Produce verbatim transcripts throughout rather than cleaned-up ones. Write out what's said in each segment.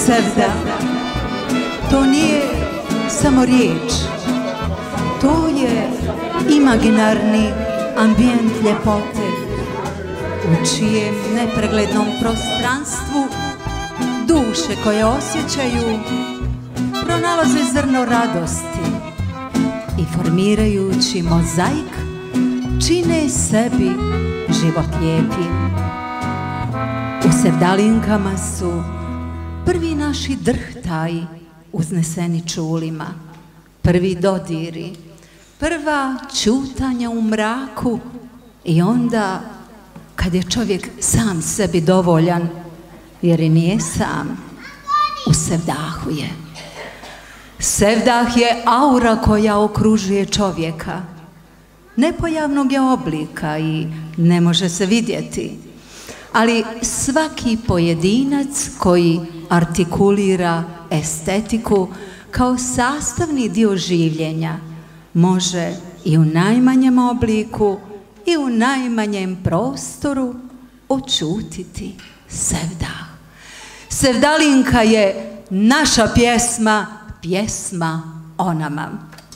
Sevda, to nije samo riječ, to je imaginarni ambijent ljepote u čijem nepreglednom prostranstvu duše koje osjećaju pronalaze zrno radosti i formirajući mozaik čine sebi život lijepim. U sevdalinkama su prvi naši drhtaji uzneseni čulima, prvi dodiri, prva čutanja u mraku i onda kad je čovjek sam sebi dovoljan, jer i nije sam, u sevdahu je. Sevdah je aura koja okružuje čovjeka. Nepojavnog je oblika i ne može se vidjeti, ali svaki pojedinac koji artikulira estetiku kao sastavni dio življenja može i u najmanjem obliku i u najmanjem prostoru očutiti sevdah. Sevdalinka je naša pjesma, pjesma o nama.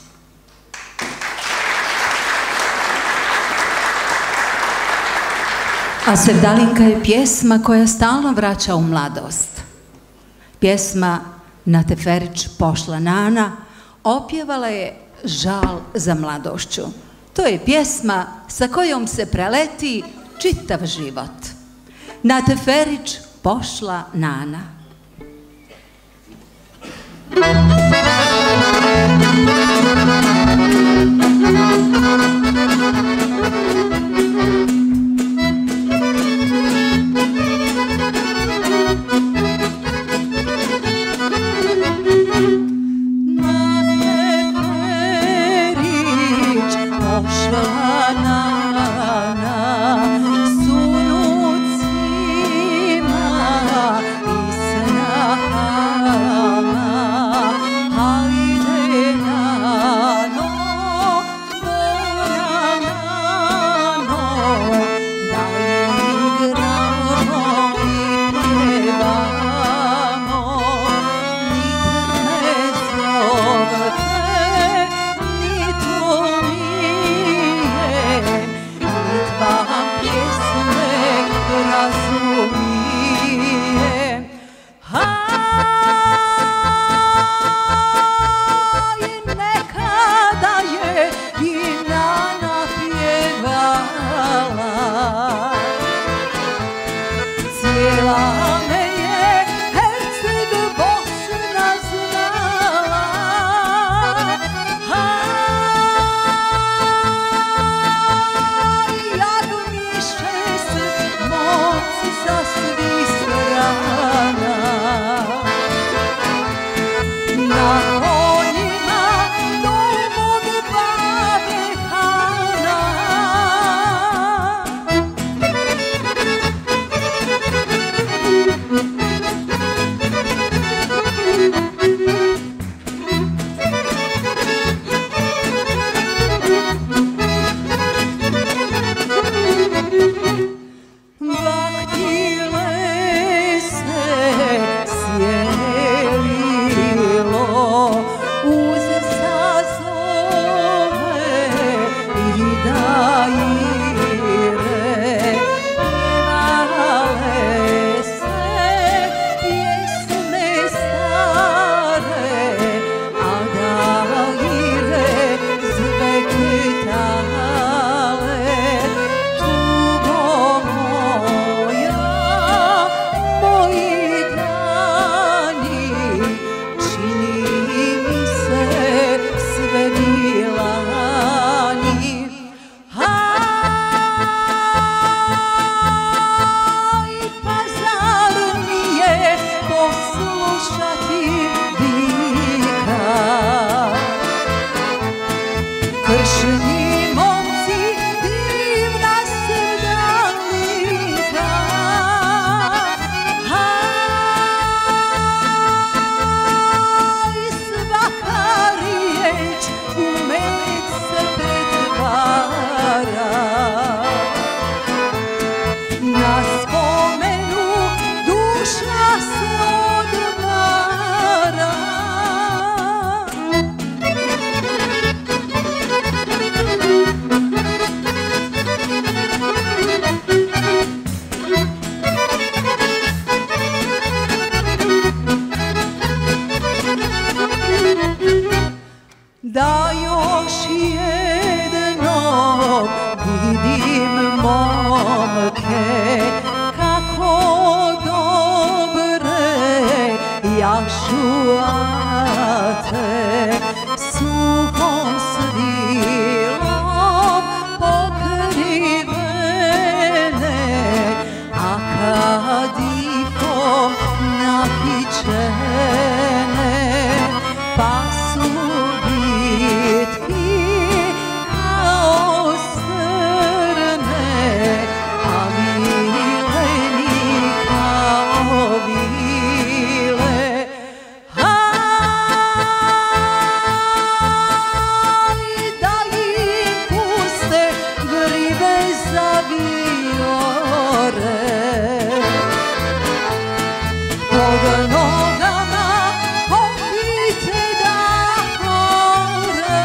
A sevdalinka je pjesma koja stalno vraća u mladost. Pjesma Na teferić pošla Nana opjevala je žal za mladošću. To je pjesma sa kojom se preleti čitav život. Na teferić pošla Nana. kako dobre jašuvate, suhom svilom pokrivene, a kadifom napičene, pa su vitki kao srne, a mileni kao vile. Ali da ih puste gribe za viore, pod nogama opite da hore.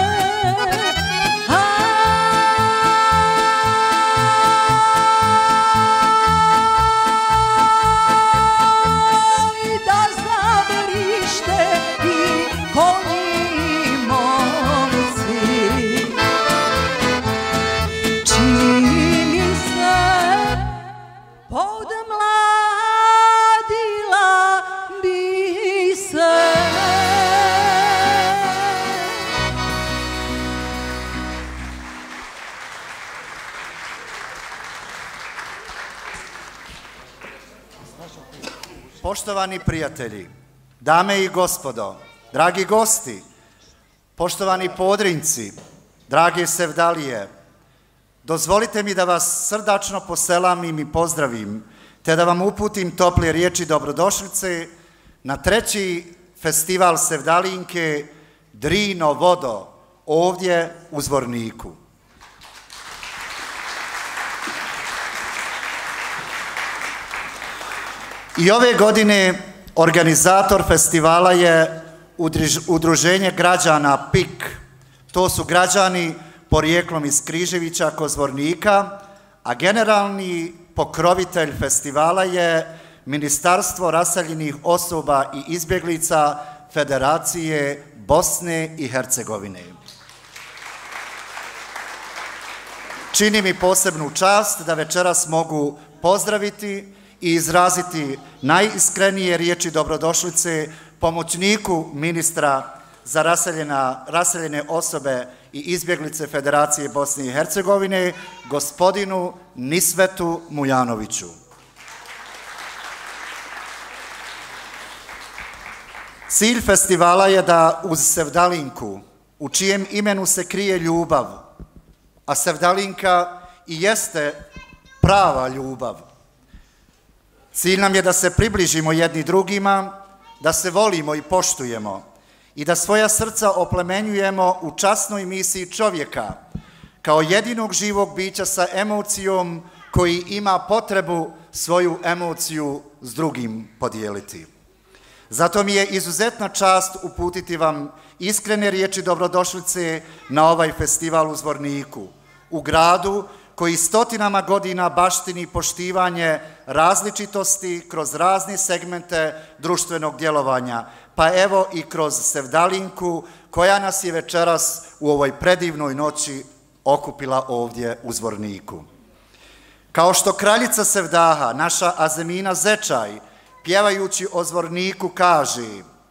I da zavrište i konji i momci, čini mi se podmladila bi se. Poštovani prijatelji, dame i gospodo, dragi gosti, poštovani Podrinjci, drage Sevdalije, dozvolite mi da vas srdačno poselamim i pozdravim, te da vam uputim tople riječi dobrodošlice na treći festival Sevdalinke Drino vodo ovdje u Zvorniku. I ove godine organizator festivala je Udruženje građana P I K. To su građani porijeklom iz Križevića kod Zvornika, a generalni pokrovitelj festivala je Ministarstvo raseljenih osoba i izbjeglica Federacije Bosne i Hercegovine. Čini mi posebnu čast da večeras mogu pozdraviti i izraziti najiskrenije riječi dobrodošlice pomoćniku ministra za raseljene osobe i izbjeglice Federacije Bosne i Hercegovine, gospodinu Nisvetu Mujanoviću. Cilj festivala je da uz Sevdalinku, u čijem imenu se krije ljubav, a Sevdalinka i jeste prava ljubav, cilj nam je da se približimo jedni drugima, da se volimo i poštujemo i da svoja srca oplemenjujemo u časnoj misiji čovjeka, kao jedinog živog bića sa emocijom koji ima potrebu svoju emociju s drugim podijeliti. Zato mi je izuzetna čast uputiti vam iskrene riječi dobrodošlice na ovaj festival u Zvorniku, u gradu koji stotinama godina baštini poštivanje različitosti kroz razne segmente društvenog djelovanja, pa evo i kroz Sevdalinku koja nas je večeras u ovoj predivnoj noći okupila ovdje u Zvorniku. Kao što kraljica Sevdaha, naša Azemina Zečaj, pjevajući o Zvorniku kaže: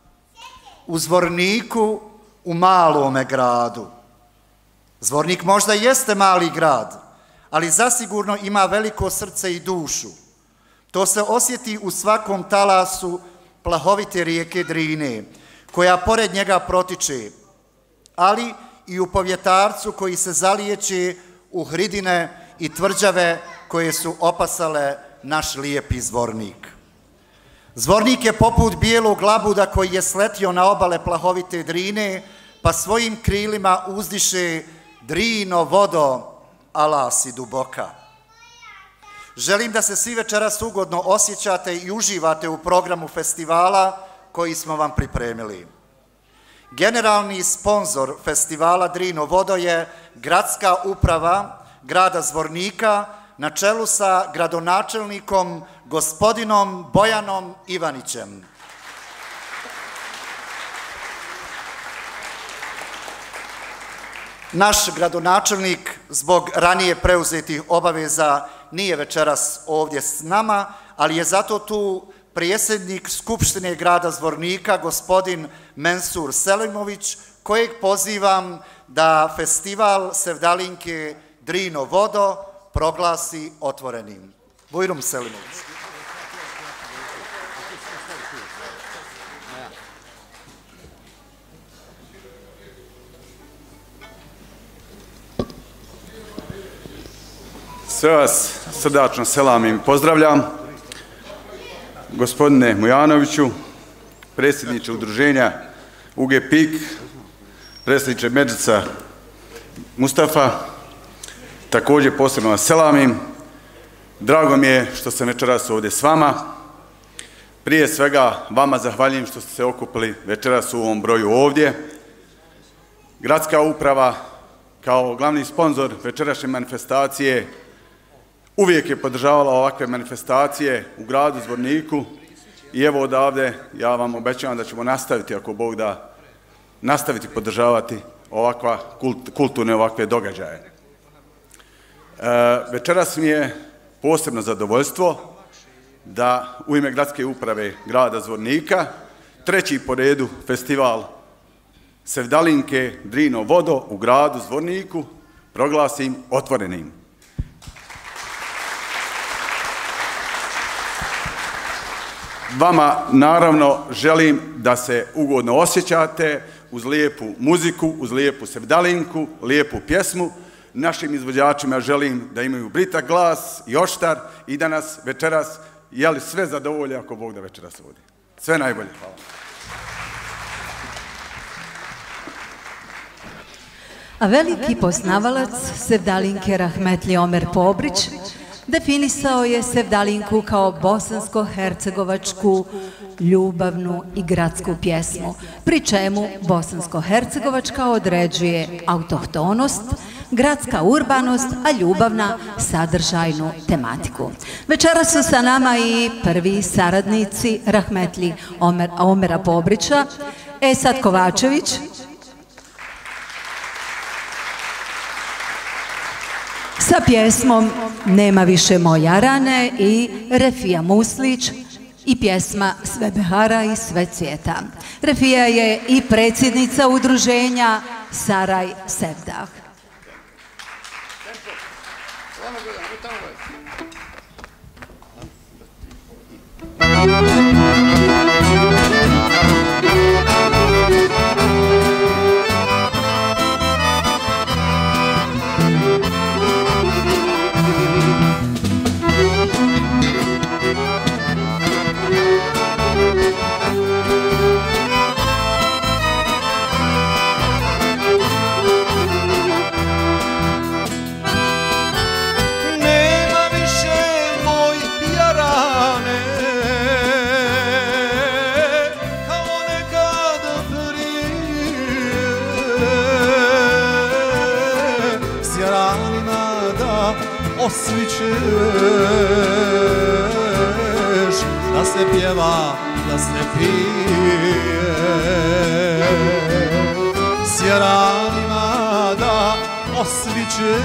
u Zvorniku, u malome gradu. Zvornik možda jeste mali grad, ali zasigurno ima veliko srce i dušu. To se osjeti u svakom talasu plahovite rijeke Drine, koja pored njega protiče, ali i u povjetarcu koji se zalijeće u hridine i tvrđave koje su opasale naš lijepi Zvornik. Zvornik je poput bijelog labuda koji je sletio na obale plahovite Drine, pa svojim krilima uzdiše: Drino vodo, ala si duboka. Želim da se svi večeras ugodno osjećate i uživate u programu festivala koji smo vam pripremili. Generalni sponzor festivala Drino vodo je gradska uprava grada Zvornika na čelu sa gradonačelnikom gospodinom Bojanom Ivanićem. Naš gradonačelnik zbog ranije preuzetih obaveza nije večeras ovdje s nama, ali je zato tu predsjednik Skupštine grada Zvornika, gospodin Mensur Selimović, kojeg pozivam da festival Sevdalinke Drino vodo proglasi otvorenim. Bujrum Selimović. Sve vas srdačno selamim i pozdravljam. Gospodine Mujanoviću, predsjedniče udruženja U G P I K, predsjedniče Medžica Mustafa, također posebno vas selamim. Drago mi je što sam večeras ovdje s vama. Prije svega vama zahvaljujem što ste se okupili večeras u ovom broju ovdje. Gradska uprava kao glavni sponzor večerašnje manifestacije uvijek je podržavala ovakve manifestacije u gradu Zvorniku i evo odavde ja vam obećavam da ćemo nastaviti, ako Bog da, nastaviti podržavati ovakva kult, kulturne ovakve događaje. E, večeras mi je posebno zadovoljstvo da u ime gradske uprave grada Zvornika treći po redu festival Sevdalinke Drino vodo u gradu Zvorniku proglasim otvorenim. Vama naravno želim da se ugodno osjećate uz lijepu muziku, uz lijepu sevdalinku, lijepu pjesmu. Našim izvođačima želim da imaju britak glas i oštar i da nas večeras, jeli sve zadovolje ako Bog da večeras vodi. Sve najbolje. Hvala. A veliki poznavalac sevdalinke Rahmetli Omer Pobrić definisao je sevdalinku kao bosansko-hercegovačku ljubavnu i gradsku pjesmu, pri čemu bosansko-hercegovačka određuje autohtonost, gradska urbanost, a ljubavna sadržajnu tematiku. Večeras su sa nama i prvi saradnici Rahmetli Omer, Omera Pobrića, Esad Kovačević, sa pjesmom Nema više moja rane i Refija Muslić i pjesma Sve behara i sve cvijeta. Refija je i predsjednica udruženja Saraj Sevdah. Osvićeš, da se pjeva, da se pije, s jaranima da osvićeš,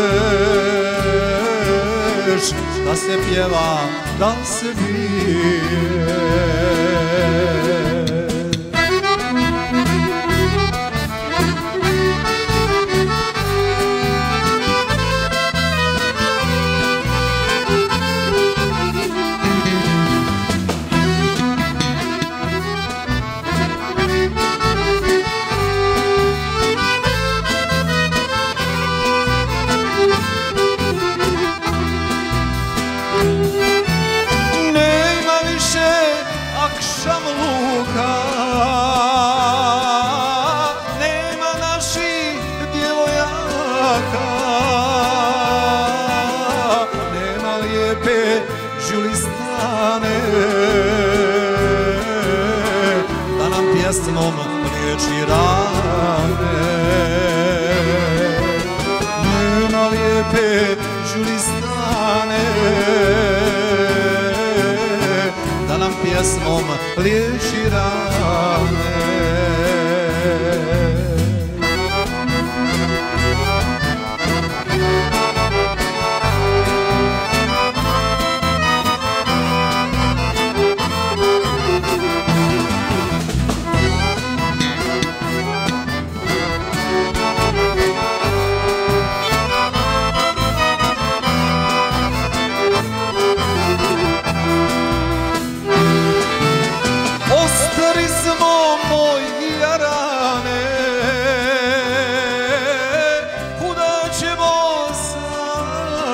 da se pjeva, da se pije. Pjesmom riječi rane, nema lijepe žulistane, da nam pjesmom riječi rane.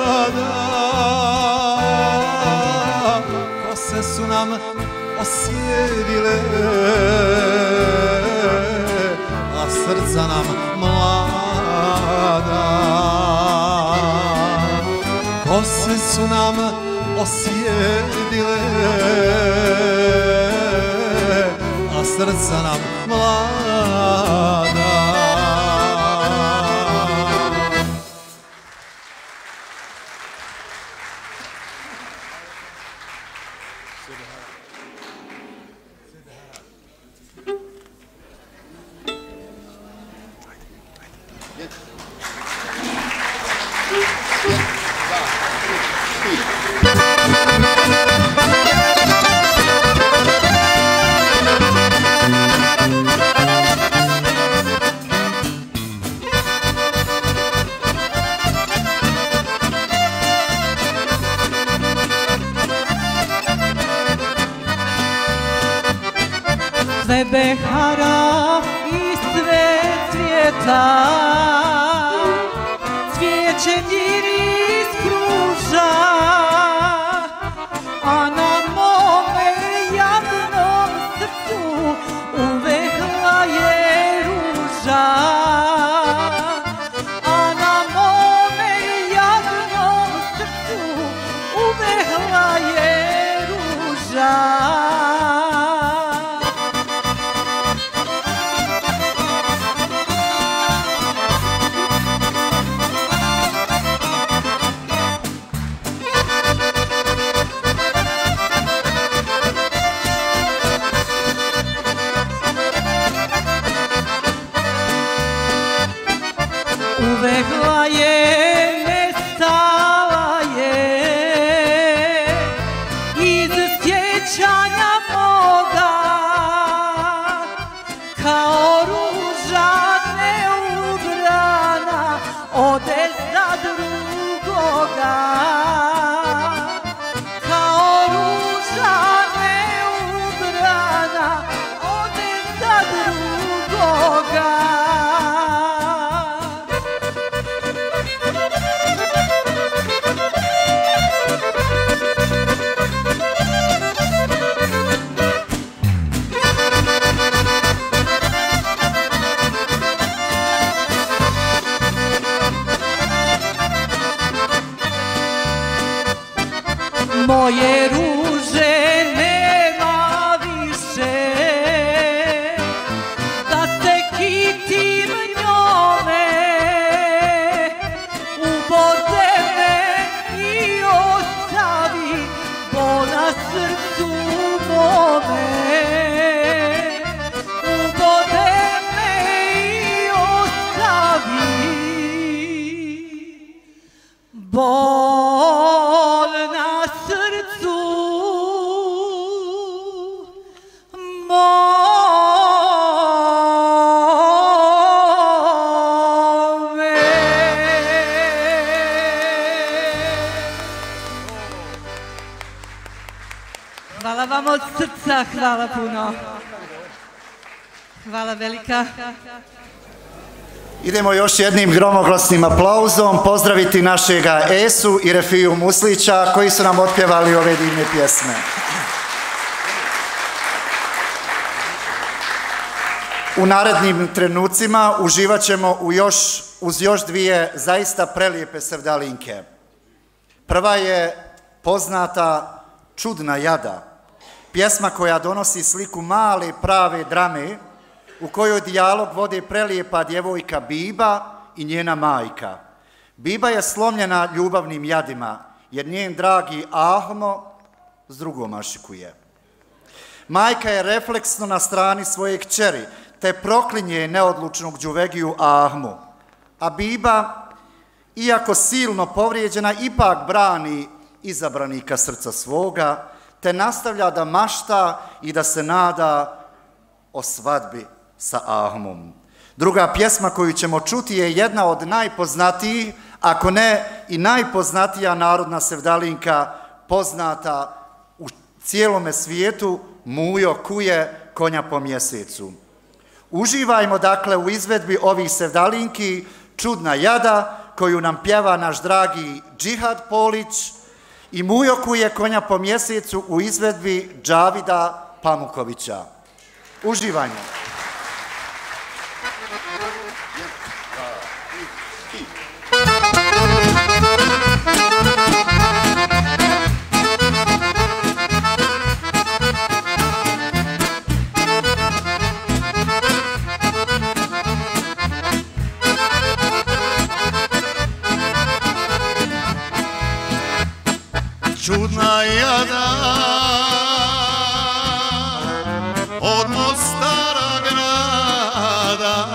Kose su nam osjedile, a srca nam mlada. Kose su nam osjedile, a srca nam mlada. Sve behara i sve cvjeta, cvijeće miris pruža, a na mome jadnom srcu uvehla je ruža. A na mome jadnom srcu uvehla je ruža. Uvehla je, nestala je iz sjećanja moga, kao ruža neubrana ode za drugoga. Kao ruža neubrana ode za drugoga. Moje ruže nema više, da se kitim njome, ubode me i ostavi bol na srcu mome. Ubode me i ostavi bol na srcu mome. Hvala vam od srca, hvala puno. Hvala velika. Idemo još jednim gromoglasnim aplauzom pozdraviti našega Esu i Refiju Muslića koji su nam otpjevali ove divne pjesme. U narednim trenucima uživat ćemo u još, uz još dvije zaista prelijepe sevdalinke. Prva je poznata Čudna jada, pjesma koja donosi sliku male prave drame u kojoj dijalog vode prelijepa djevojka Biba i njena majka. Biba je slomljena ljubavnim jadima jer njen dragi Ahmo s drugom ašikuje. Majka je refleksno na strani svoje kćeri te proklinje neodlučnog đuvegiju Ahmu. A Biba, iako silno povrijeđena, ipak brani izabranika srca svoga te nastavlja da mašta i da se nada o svadbi sa Ahmom. Druga pjesma koju ćemo čuti je jedna od najpoznatijih, ako ne i najpoznatija narodna sevdalinka, poznata u cijelome svijetu, Mujo kuje konja po mjesecu. Uživajmo dakle u izvedbi ovih sevdalinki Čudna jada, koju nam pjeva naš dragi Džihad Polić i Mujokuje konja po mjesecu u izvedbi Džavida Pamukovića. Uživanje! Čudna jada od Mostara grada,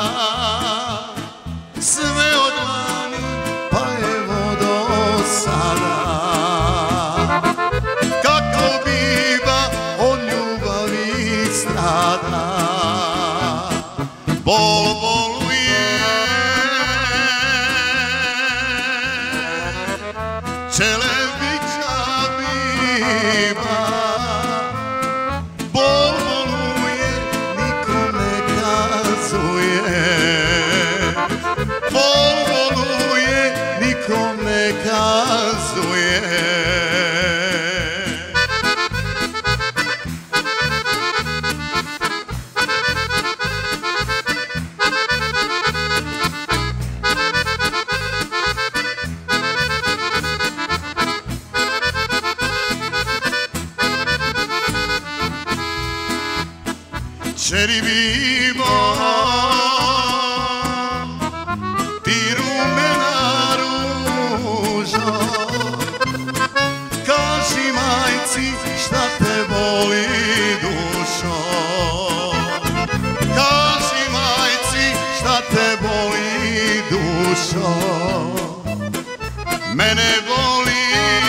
sve od lani pa evo do sada. Kako biva od ljubavi strada, bol boluje, Čelebića biva, bol boluje, nikom ne kazuje. Bol boluje, nikom ne kazuje. Čeri vivo, ti rumena ružo, kaži majci šta te boli dušo. Kaži majci šta te boli dušo, mene boli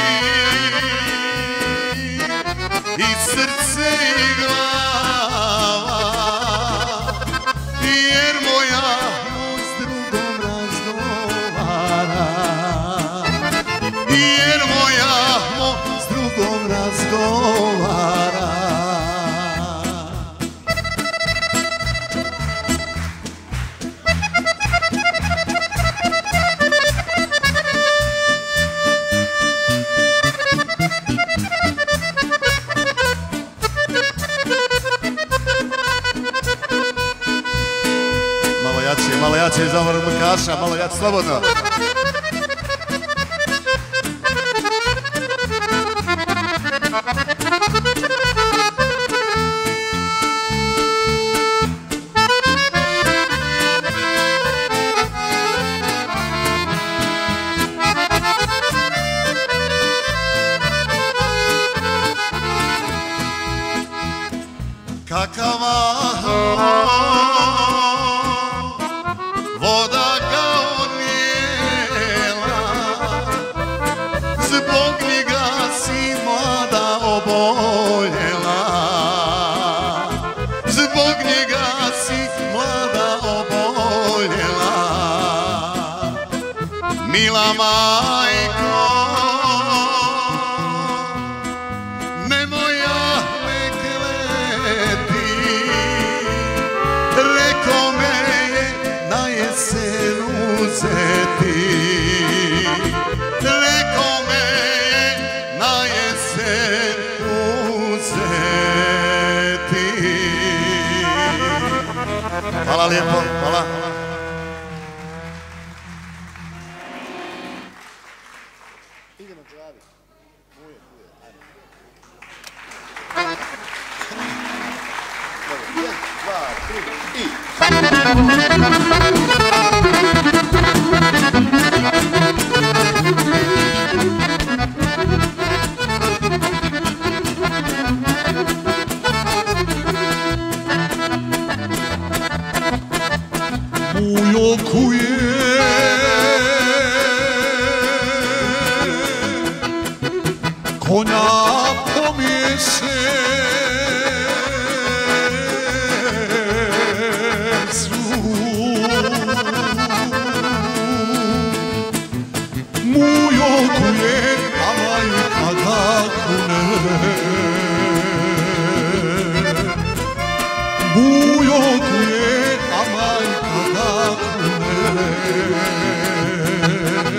i srce i glava, jer moja s drugom razgovara. Jer moja s drugom razgovara. Malo jače, malo jače iz ovog makaša, malo jače, slobodno. Kakava voda ga odnijela, zbog njega si mlada oboljela. Zbog njega si mlada oboljela. Mila majko, nemoj ja me kleti, reko me je na jesen uzeti. Reko me je na jesen uzeti. Hvala lijepo, hvala. Idemo Džavi. Muje, muje, ajmo. Jedan, dva, tri, i... Ujokuje konja po mjesecu, mujokuje, a majka ga kune. Mujokuje, a majka ga kune.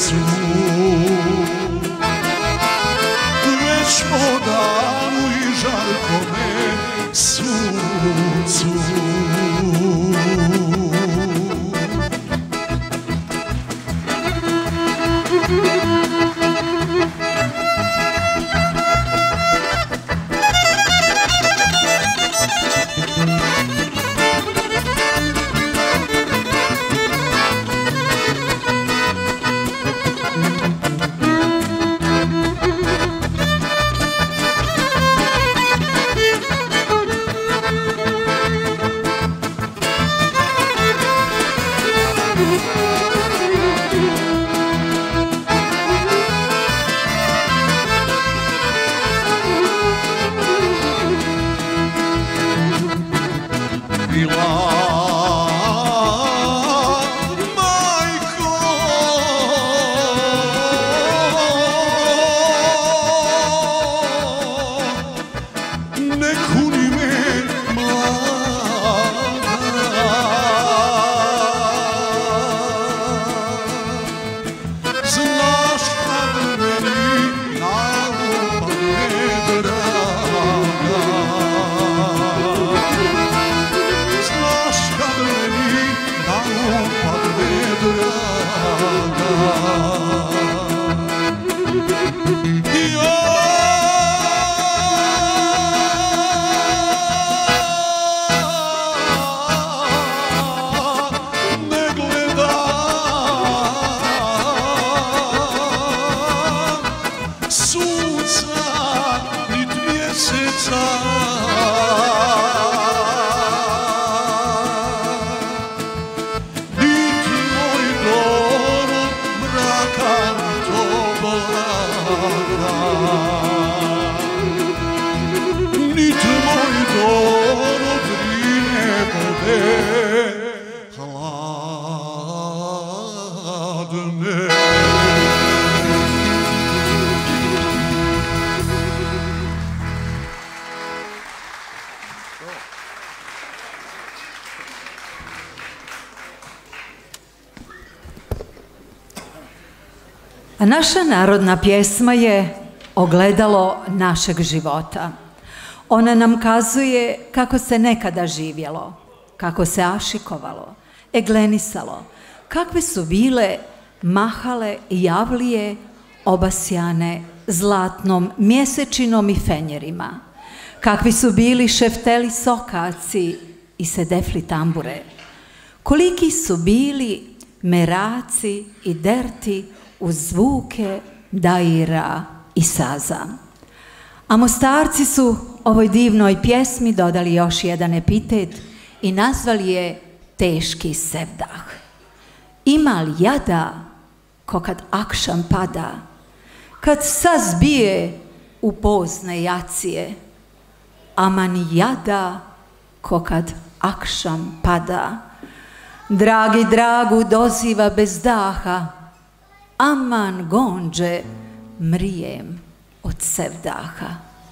srcu, već po danu i žarkome suncu. A naša narodna pjesma je ogledalo našeg života. Ona nam kazuje kako se nekada živjelo, kako se ašikovalo, eglenisalo, kakve su bile mahale i javlije obasjane zlatnom mjesečinom i fenjerima, kakvi su bili šefteli sokaci i sedefli tambure, koliki su bili meraci i derti uz zvuke daira i saza. A Mostarci su ovoj divnoj pjesmi dodali još jedan epitet i nazvali je teški sevdah. Ima li jada ko kad akšam pada, kad sazbije u pozne jacije, aman jada ko kad akšam pada, dragi dragu doziva bez daha, aman gonđe mrijem od sevdaha.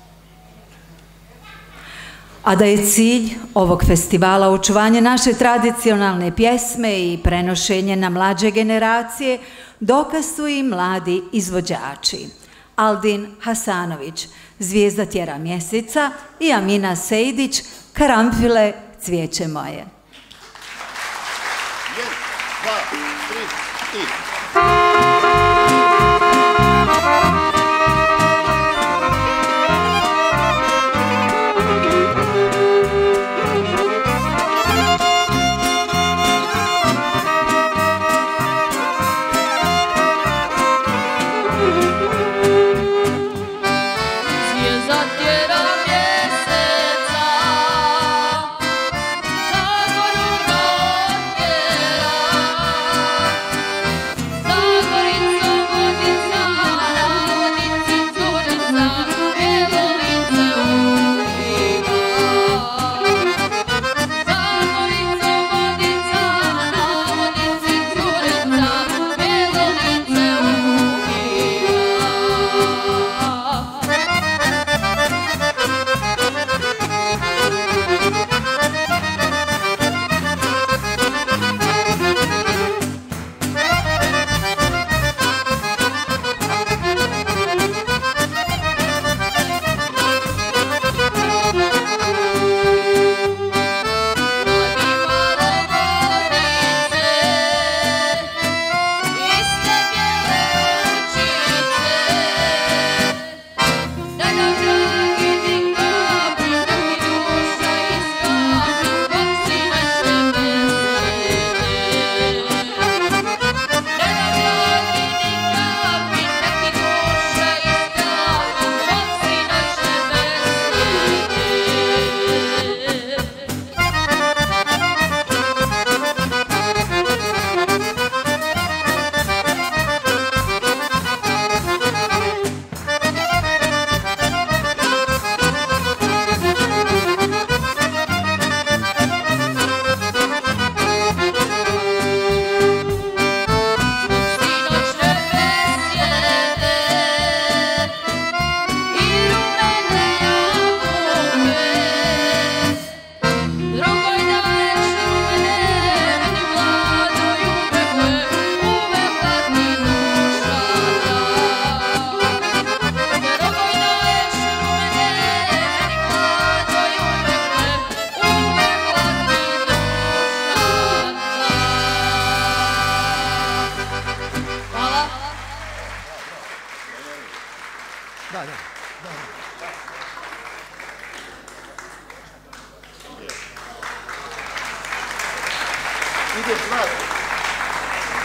A da je cilj ovog festivala očuvanje naše tradicionalne pjesme i prenošenje na mlađe generacije, dokaz su i mladi izvođači. Aldin Hasanović, Zvijezda tjera mjeseca, i Amina Sejdić, Karamfile, cvijeće moje. Zagori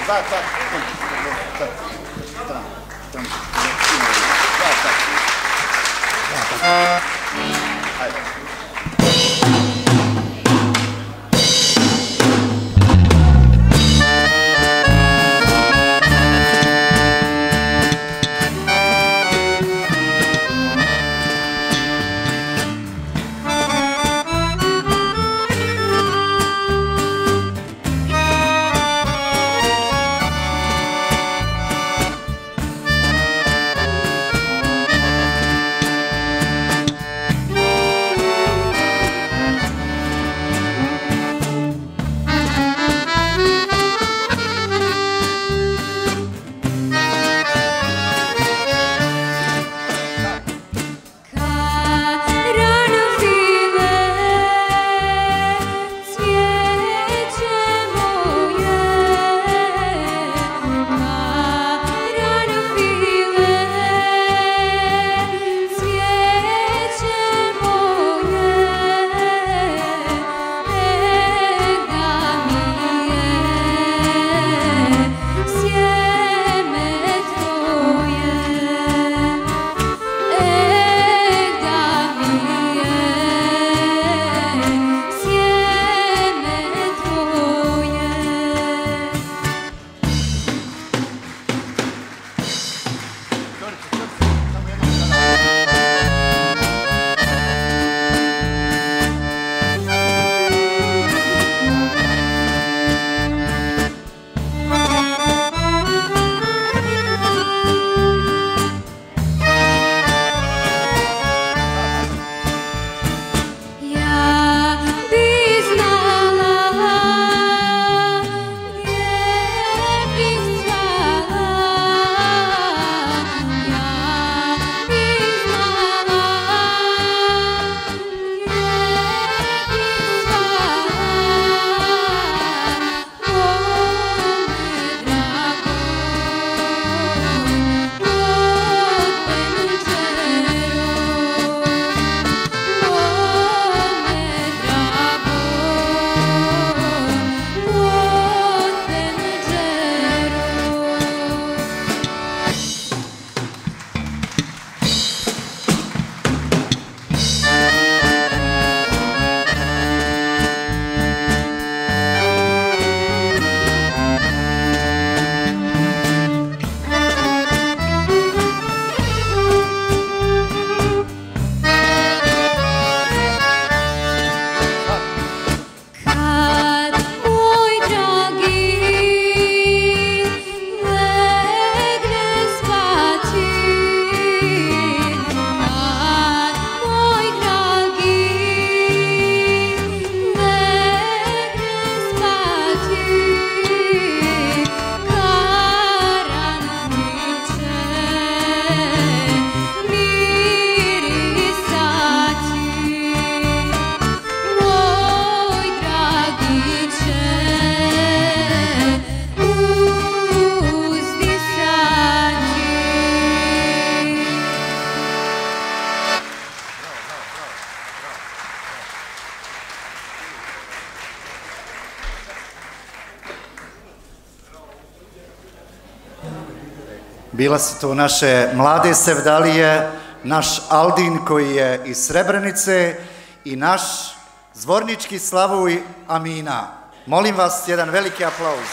Bila su to naše mlade sevdalije, naš Aldin koji je iz Srebrenice i naš zvornički Slavuj Amina. Molim vas, jedan veliki aplauz.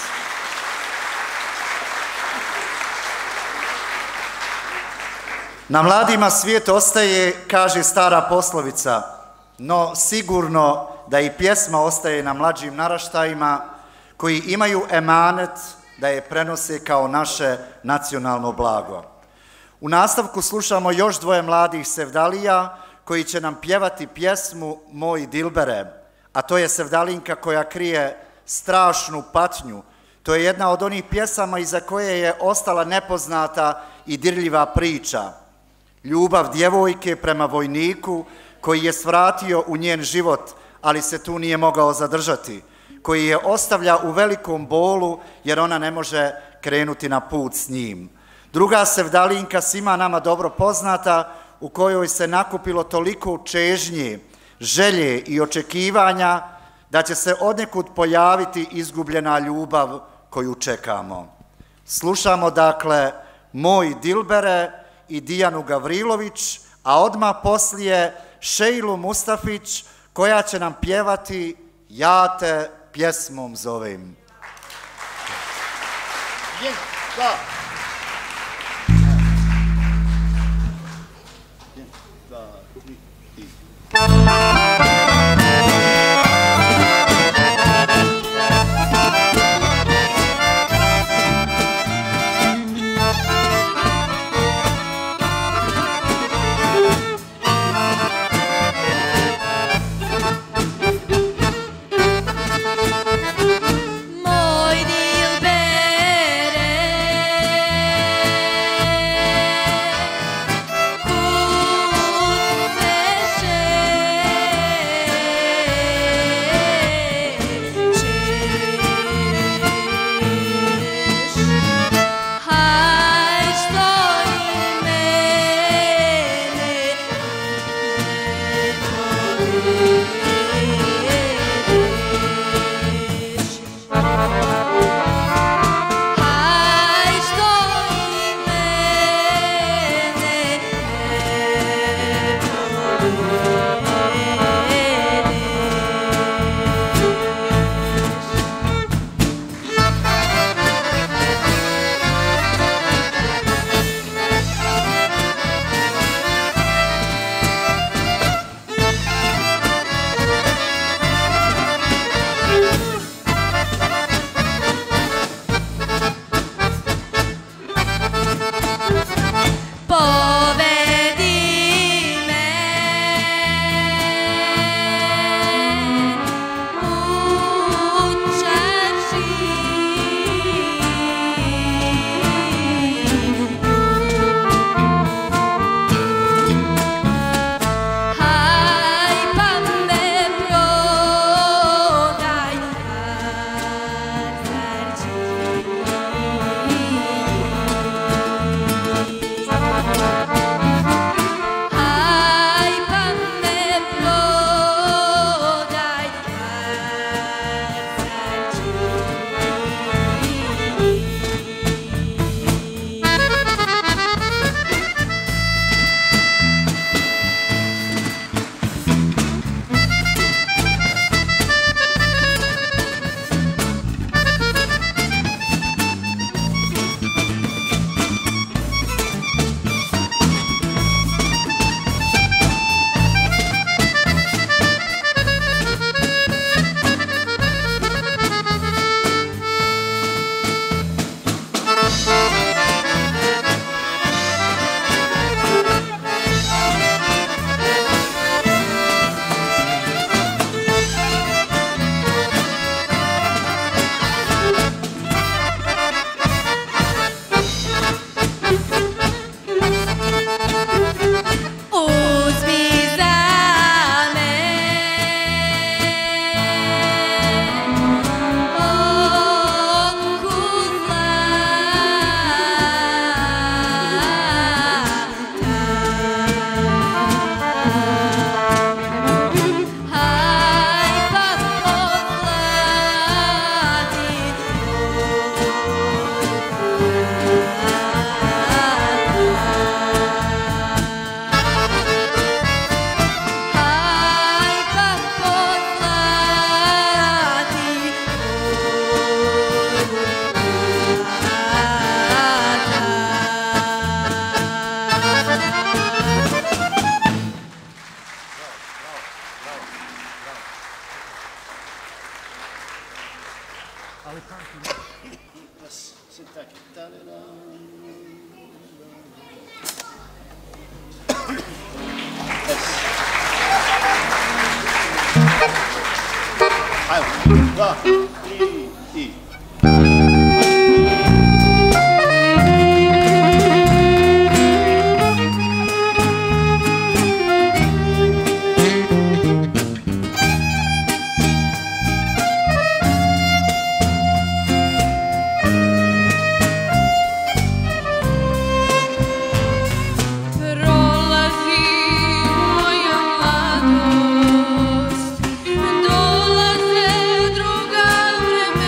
Na mladima svijet ostaje, kaže stara poslovica, no sigurno da i pjesma ostaje na mlađim naraštajima koji imaju emanet da je prenose kao naše nacionalno blago. U nastavku slušamo još dvoje mladih sevdalija koji će nam pjevati pjesmu Moj Dilbere, a to je sevdalinka koja krije strašnu patnju. To je jedna od onih pjesama iza koje je ostala nepoznata i dirljiva priča. Ljubav djevojke prema vojniku koji je svratio u njen život, ali se tu nije mogao zadržati, koji je ostavlja u velikom bolu jer ona ne može krenuti na put s njim. Druga sevdalinka, svima nama dobro poznata, u kojoj se nakupilo toliko čežnje, želje i očekivanja da će se odnekud pojaviti izgubljena ljubav koju čekamo. Slušamo dakle Moj Dilbere i Dijanu Gavrilović, a odmah poslije Šejlu Mustafić koja će nam pjevati Ja te pjesmom zovem. Dolaze druga vremena.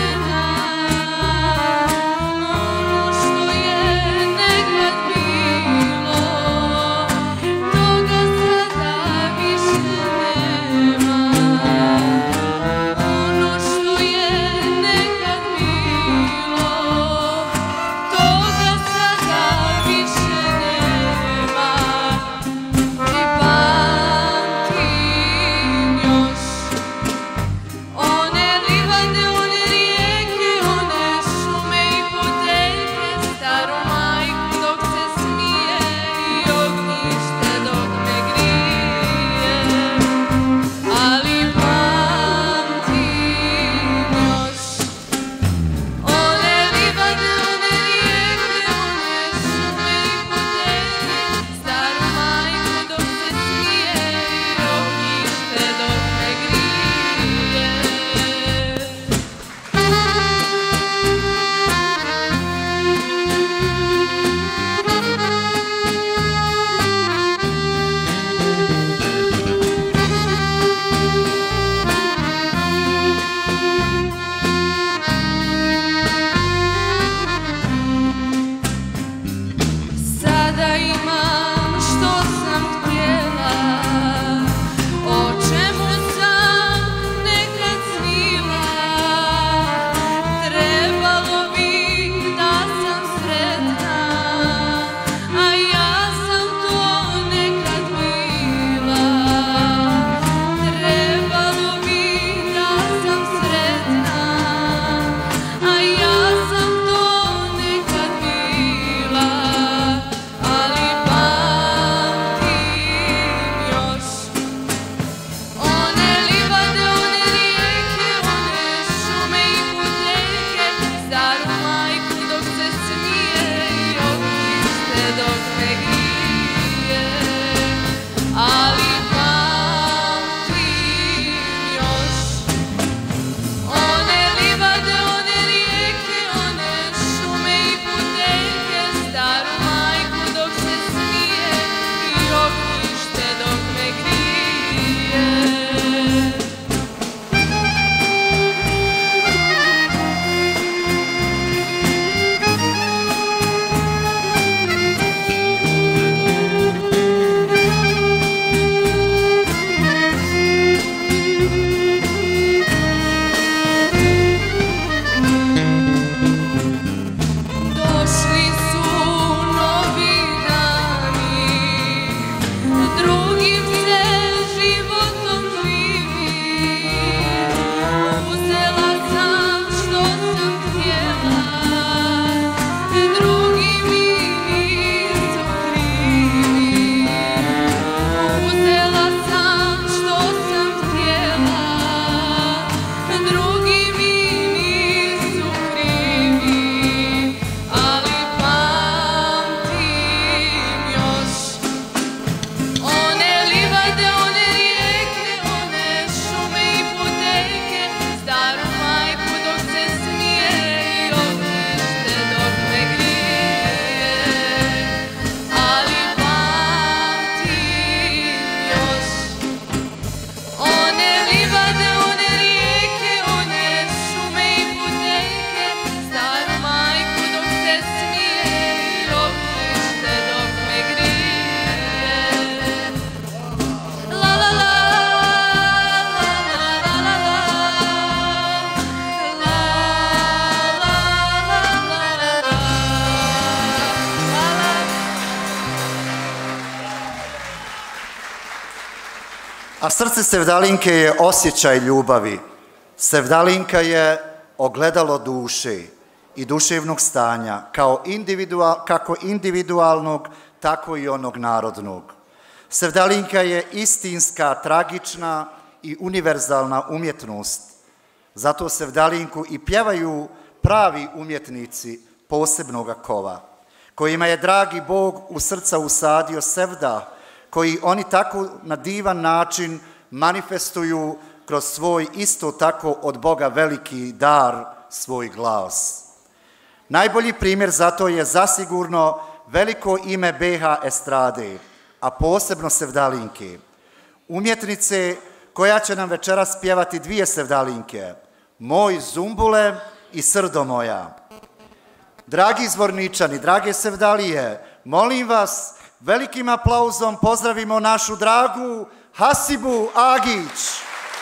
A srce Sevdalinke je osjećaj ljubavi. Sevdalinka je ogledalo duše i duševnog stanja, kao individual, kako individualnog, tako i onog narodnog. Sevdalinka je istinska, tragična i univerzalna umjetnost. Zato Sevdalinku i pjevaju pravi umjetnici posebnoga kova, kojima je dragi Bog u srca usadio sevda, koji oni tako na divan način manifestuju kroz svoj isto tako od Boga veliki dar, svoj glas. Najbolji primjer za to je zasigurno veliko ime be ha estrade, a posebno Sevdalinke. Umjetnice koja će nam večeras pjevati dvije Sevdalinke, Moj Zumbule i Srdo moja. Dragi zvorničani, drage Sevdalije, molim vas, velikim aplauzom pozdravimo našu dragu Hasibu Agić.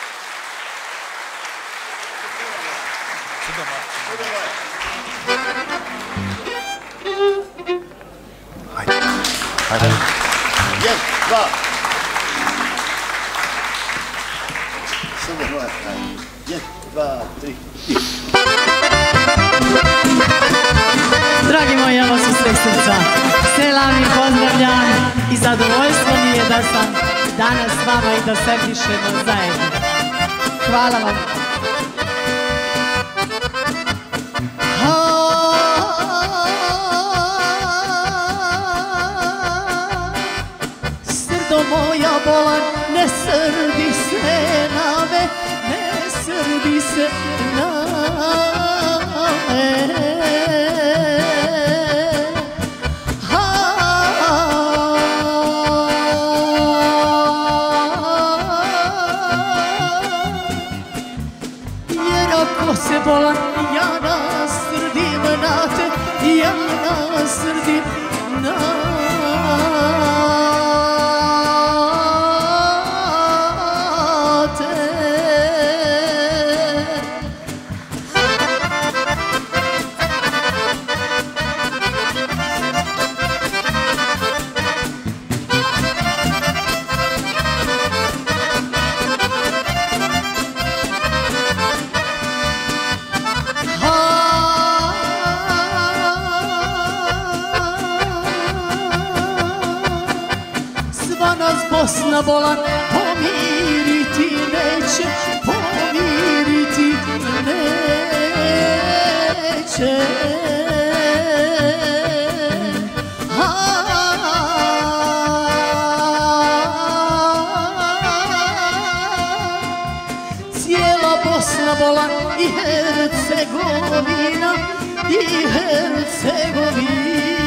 Hajde, hajde. Jedan, dva. Sada moja, jedan, dva, tri. Dragi moji, ja vas u sveg srca selam i pozdravljam i zadovoljstvo mi je da sam danas s vama i da se pišemo zajedno. Hvala vam. Srdo moja bolan, ne srdi se na me, ne srdi se na me. Se bolan, ja nasrdim na te, ja nasrdim na te. Bosna bolan pomiriti neće, pomiriti neće. Cijela Bosna bolan i Hercegovina, i Hercegovina.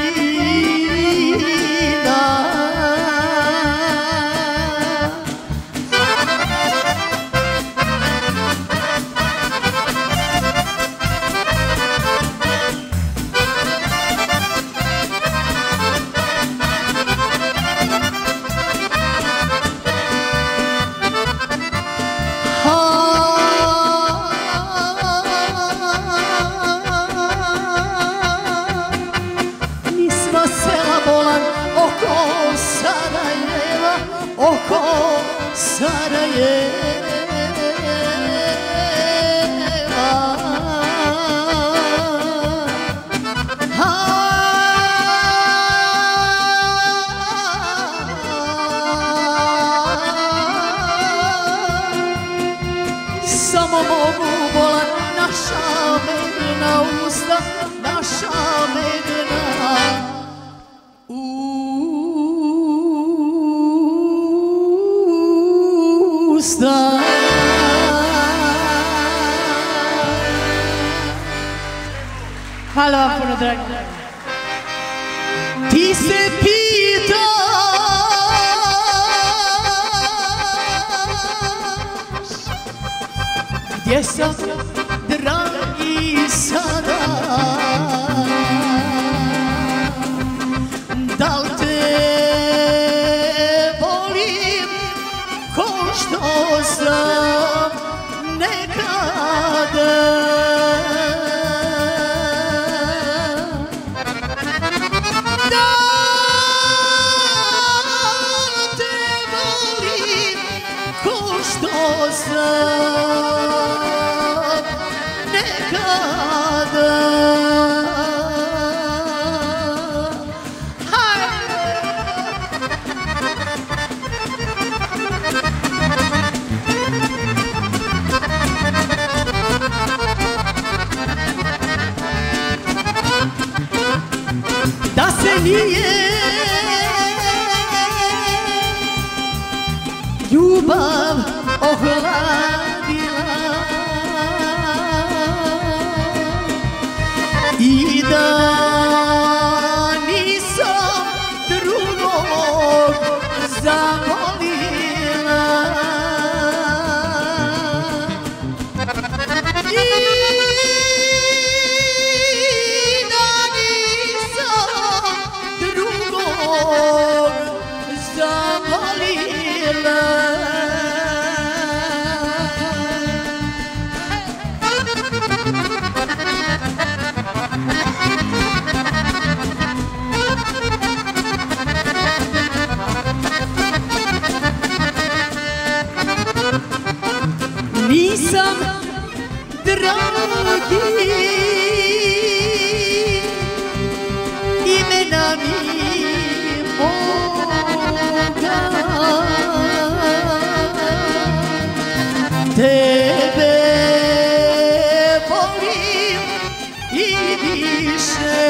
Samo mogu bolan naša medena usta, naša medena usta. Hvala vam puno, dragi. Ti se pitaš gdje sam, dragi, sada? Da li te volim ko što sam nekada? Da li te volim ko nije ljubav ohladila i da nisam drugog zavolila i da nisam drugog zavolila. Nisam dragi imena mi moga, tebe volim i više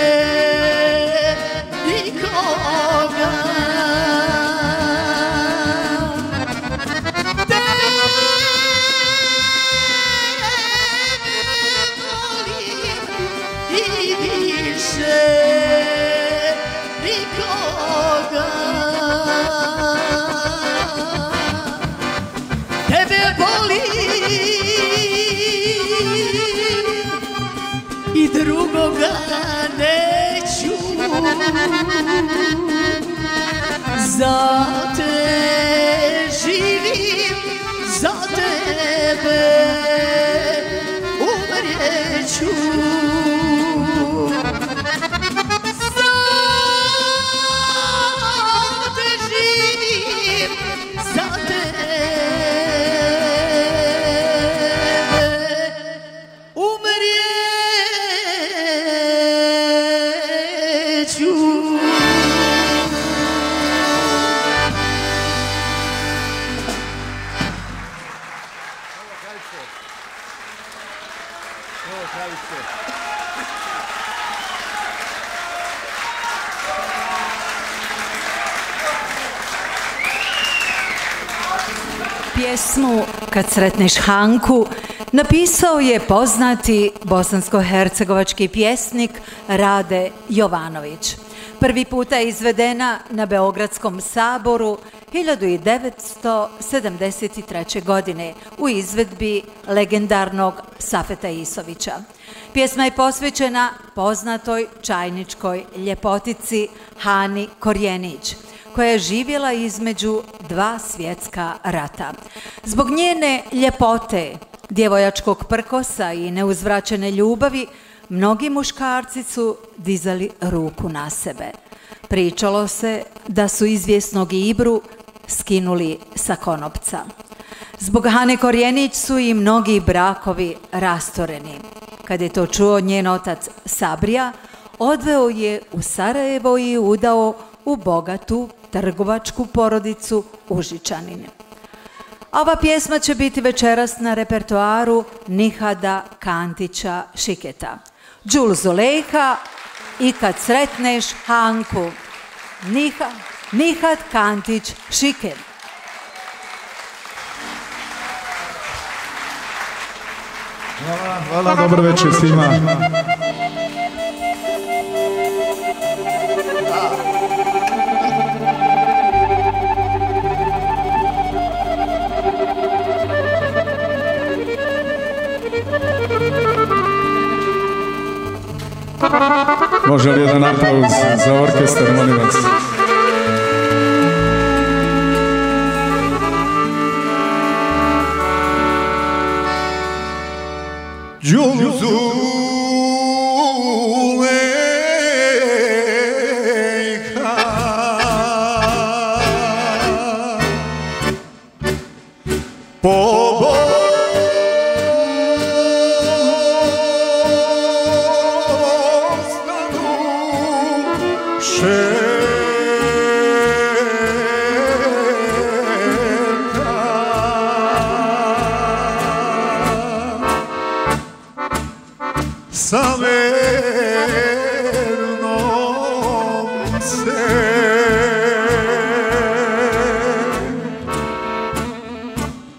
nikoga. I drugoga neću, za te živim, za tebe umrijeću. Za te živim, za tebe Pjesmu Kad sretneš Hanku napisao je poznati bosansko-hercegovački pjesnik Rade Jovanović. Prvi puta je izvedena na Beogradskom saboru hiljadu devetsto sedamdeset treće. godine u izvedbi legendarnog Safeta Isovića. Pjesma je posvećena poznatoj čajničkoj ljepotici Hani Korjenić, koja je živjela između dva svjetska rata. Zbog njene ljepote, djevojačkog prkosa i neuzvraćene ljubavi, mnogi muškarci su dizali ruku na sebe. Pričalo se da su izvjesnog Ibru skinuli sa konopca. Zbog Hane Korjenić su i mnogi brakovi rastoreni. Kad je to čuo njen otac Sabrija, odveo je u Sarajevo i udao u bogatu trgovačku porodicu Užičanine. Ova pjesma će biti večeras na repertoaru Nihada Kantića Šiketa. Đul Zulejha i Kad sretneš Hanku. Niha, Nihad Kantić Šiket. Hvala, hvala, dobro večer svima. Može li jedan aplauz za orkestar, molim vas? Saverno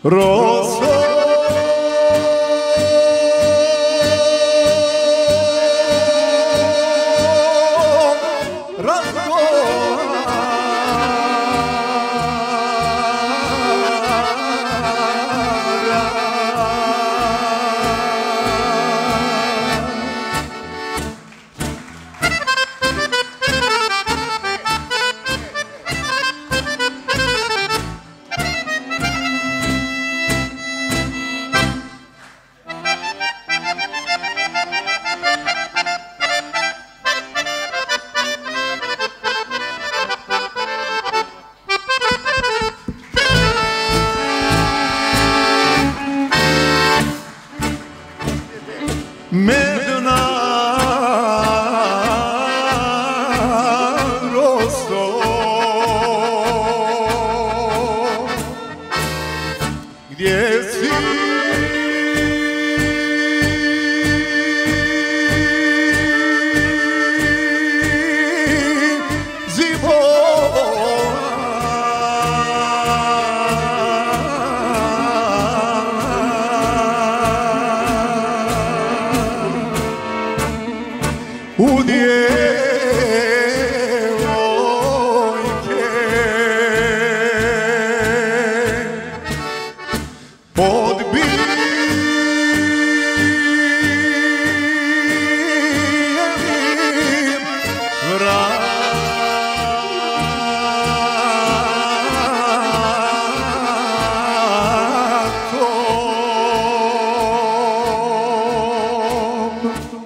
roso medna roso gdje si u djevojke podbijenim vratom.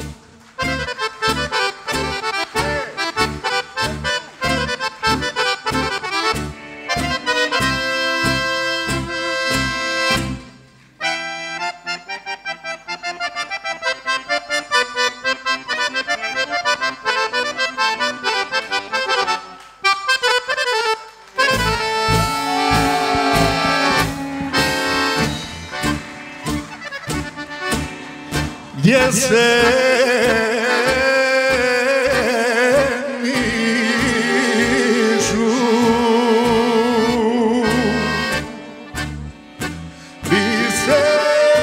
Gdje se mižu biser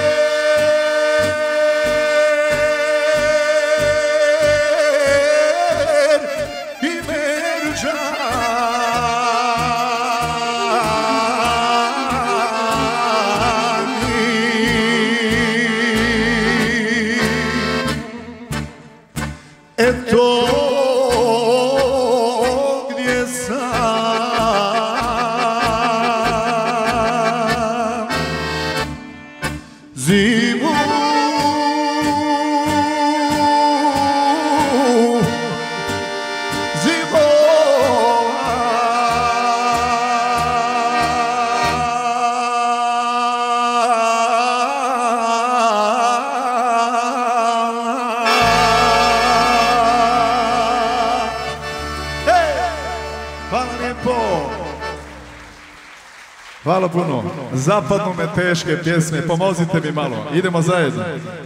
i eto gdje sam zimu Hvala lijepo. Hvala puno. Zapadnu me teške pjesme, pomozite mi malo. Idemo zajedno.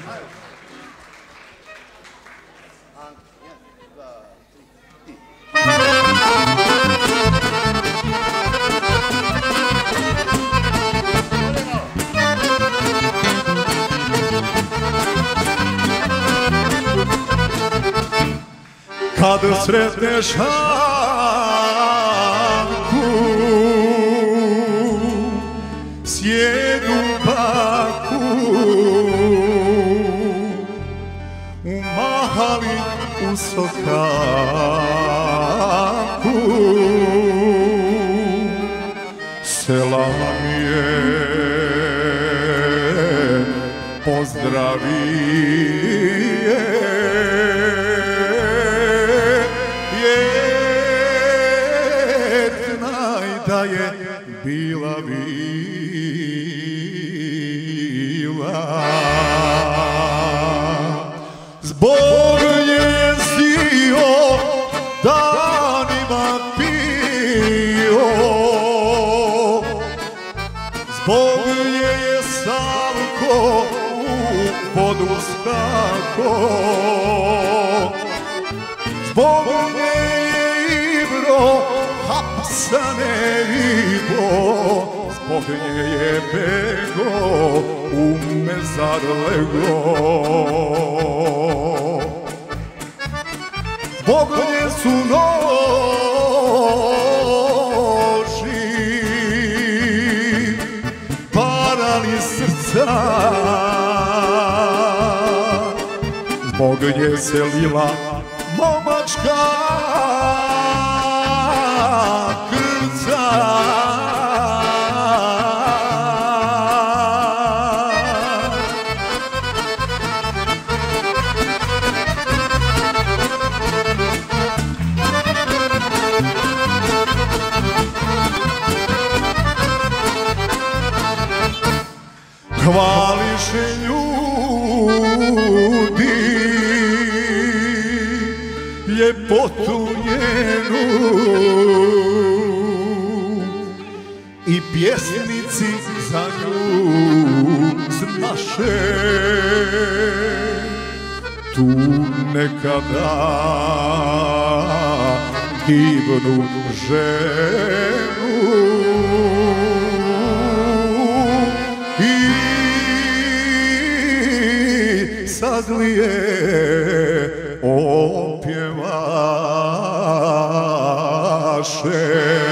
Kad sretneš sjedu baku u mahali u sokaku selam je pozdravi je jedna i da je bila vila zbog nje zio danima pio zbog nje je Savko u vodu skako zbog nje je Ibro hapsane ribo zbog nje je bego u mezar lego. Zbog nje su noži parali srca, zbog nje se lila momačka krvca. Hvališe ljudi ljepotu njenu i pjesnici za nju znaše tu nekada divnu ženu. Sad li je opjevaše,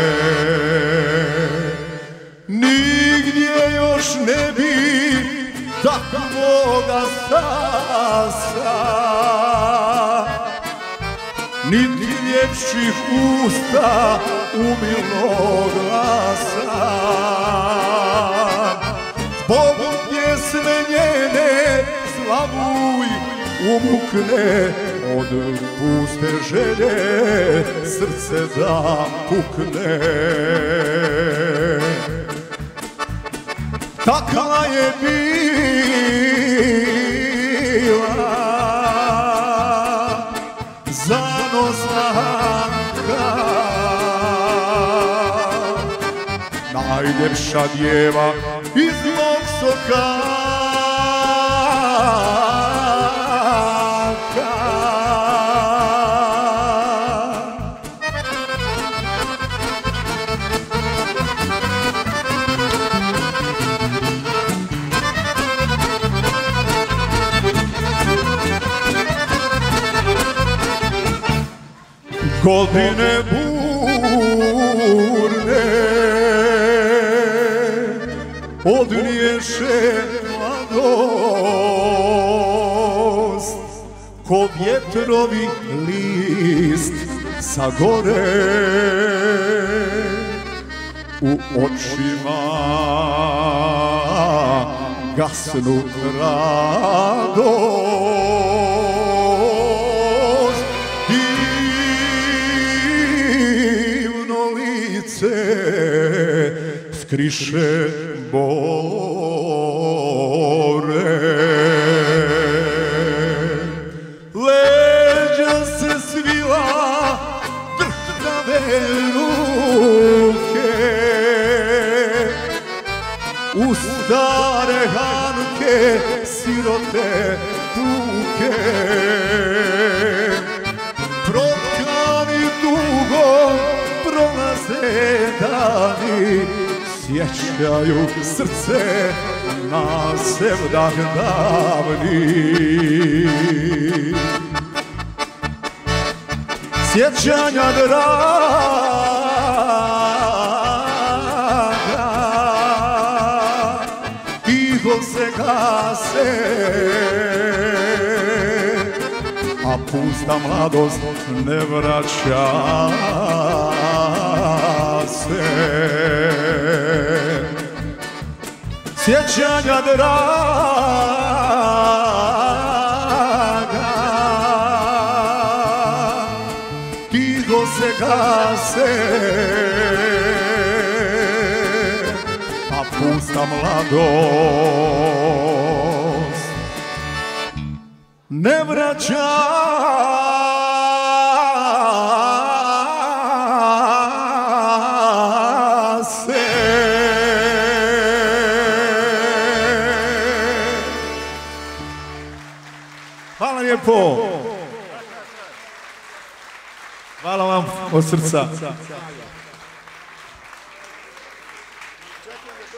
nigdje još ne bi takvoga stasa, niti ljepših usta umilnog glasa. Zbog pjesme njene slavuj umukne, od puste želje srce da pukne. Takva je bila zanozanka, najljepša djeva iz mog soka. Godine burne odniješe mladost, ko vjetrovi list sa gore, u očima gasnu radost. Divno lice skriše bore, leđa se svila drhtave ruke, u stare hanke sirote tuke. Protkani dugo prolaze dani, sjećaju srce na sevdah davni. Sjećanja draga tiho se gase, a pusta mladost ne vraća se. Sjećanja draga tiho se gase, a pusta mladost ne vraća se. Hvala lijepo. Hvala vam od srca.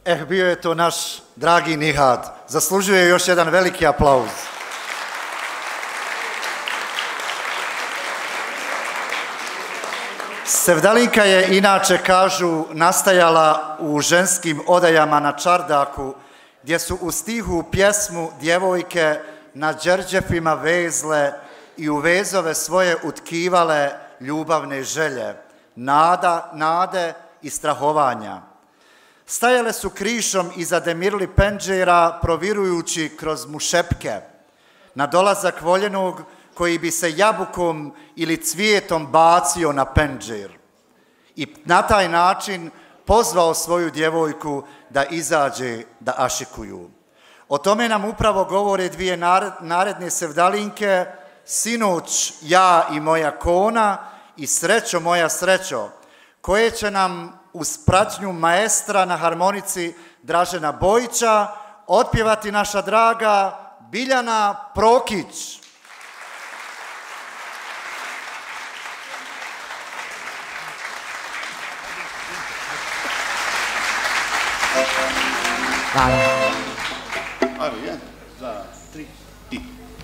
Eh, bio je to naš dragi Nihad. Zaslužuje još jedan veliki aplauz. Sevdalinka je, inače kažu, nastajala u ženskim odajama na čardaku, gdje su u stihu pjesmu djevojke na đerđefima vezle i u vezove svoje utkivale ljubavne želje, nada, nade i strahovanja. Stajale su krišom iza demirli penđera, provirujući kroz mušepke, na dolazak voljenog koji bi se jabukom ili cvijetom bacio na penđer i na taj način pozvao svoju djevojku da izađe da ašikuju. O tome nam upravo govore dvije naredne sevdalinke, Sinoć ja i moja kona i Srećo moja srećo, koje će nam uz pratnju maestra na harmonici Dražena Bojića otpjevati naša draga Biljana Prokić. Hvala. Ajmo, jedan, dva, tri i...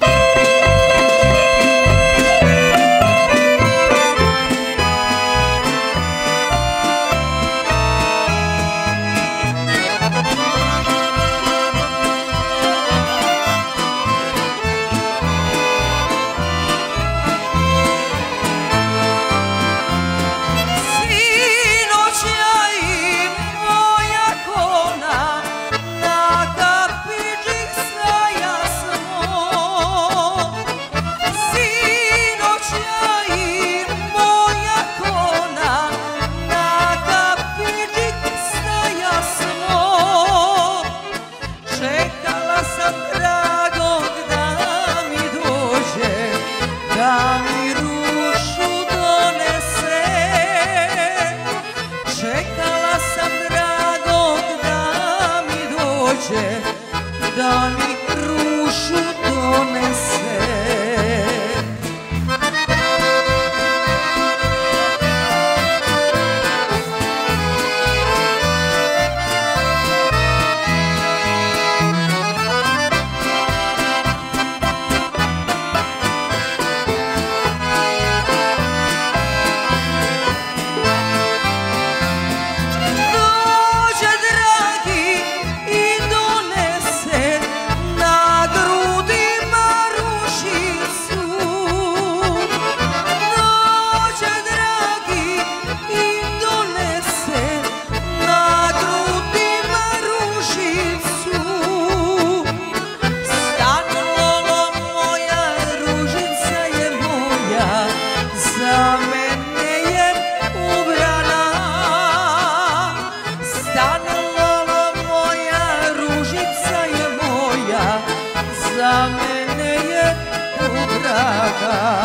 da mi krušu donese. Dođe dragi i donese na grudima ružicu. Dođe dragi i donese na grudima ružicu. Stanolo moja ružica je moja, za mene je ubrana. Stanolo moja ružica je moja, za mene je ubrana.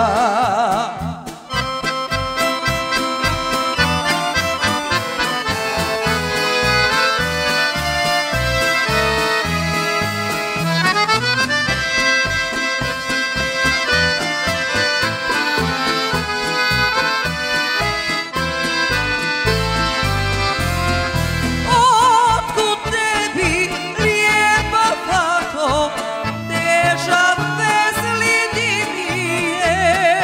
Otkud tebi lijepa fato, teža bez lidinije?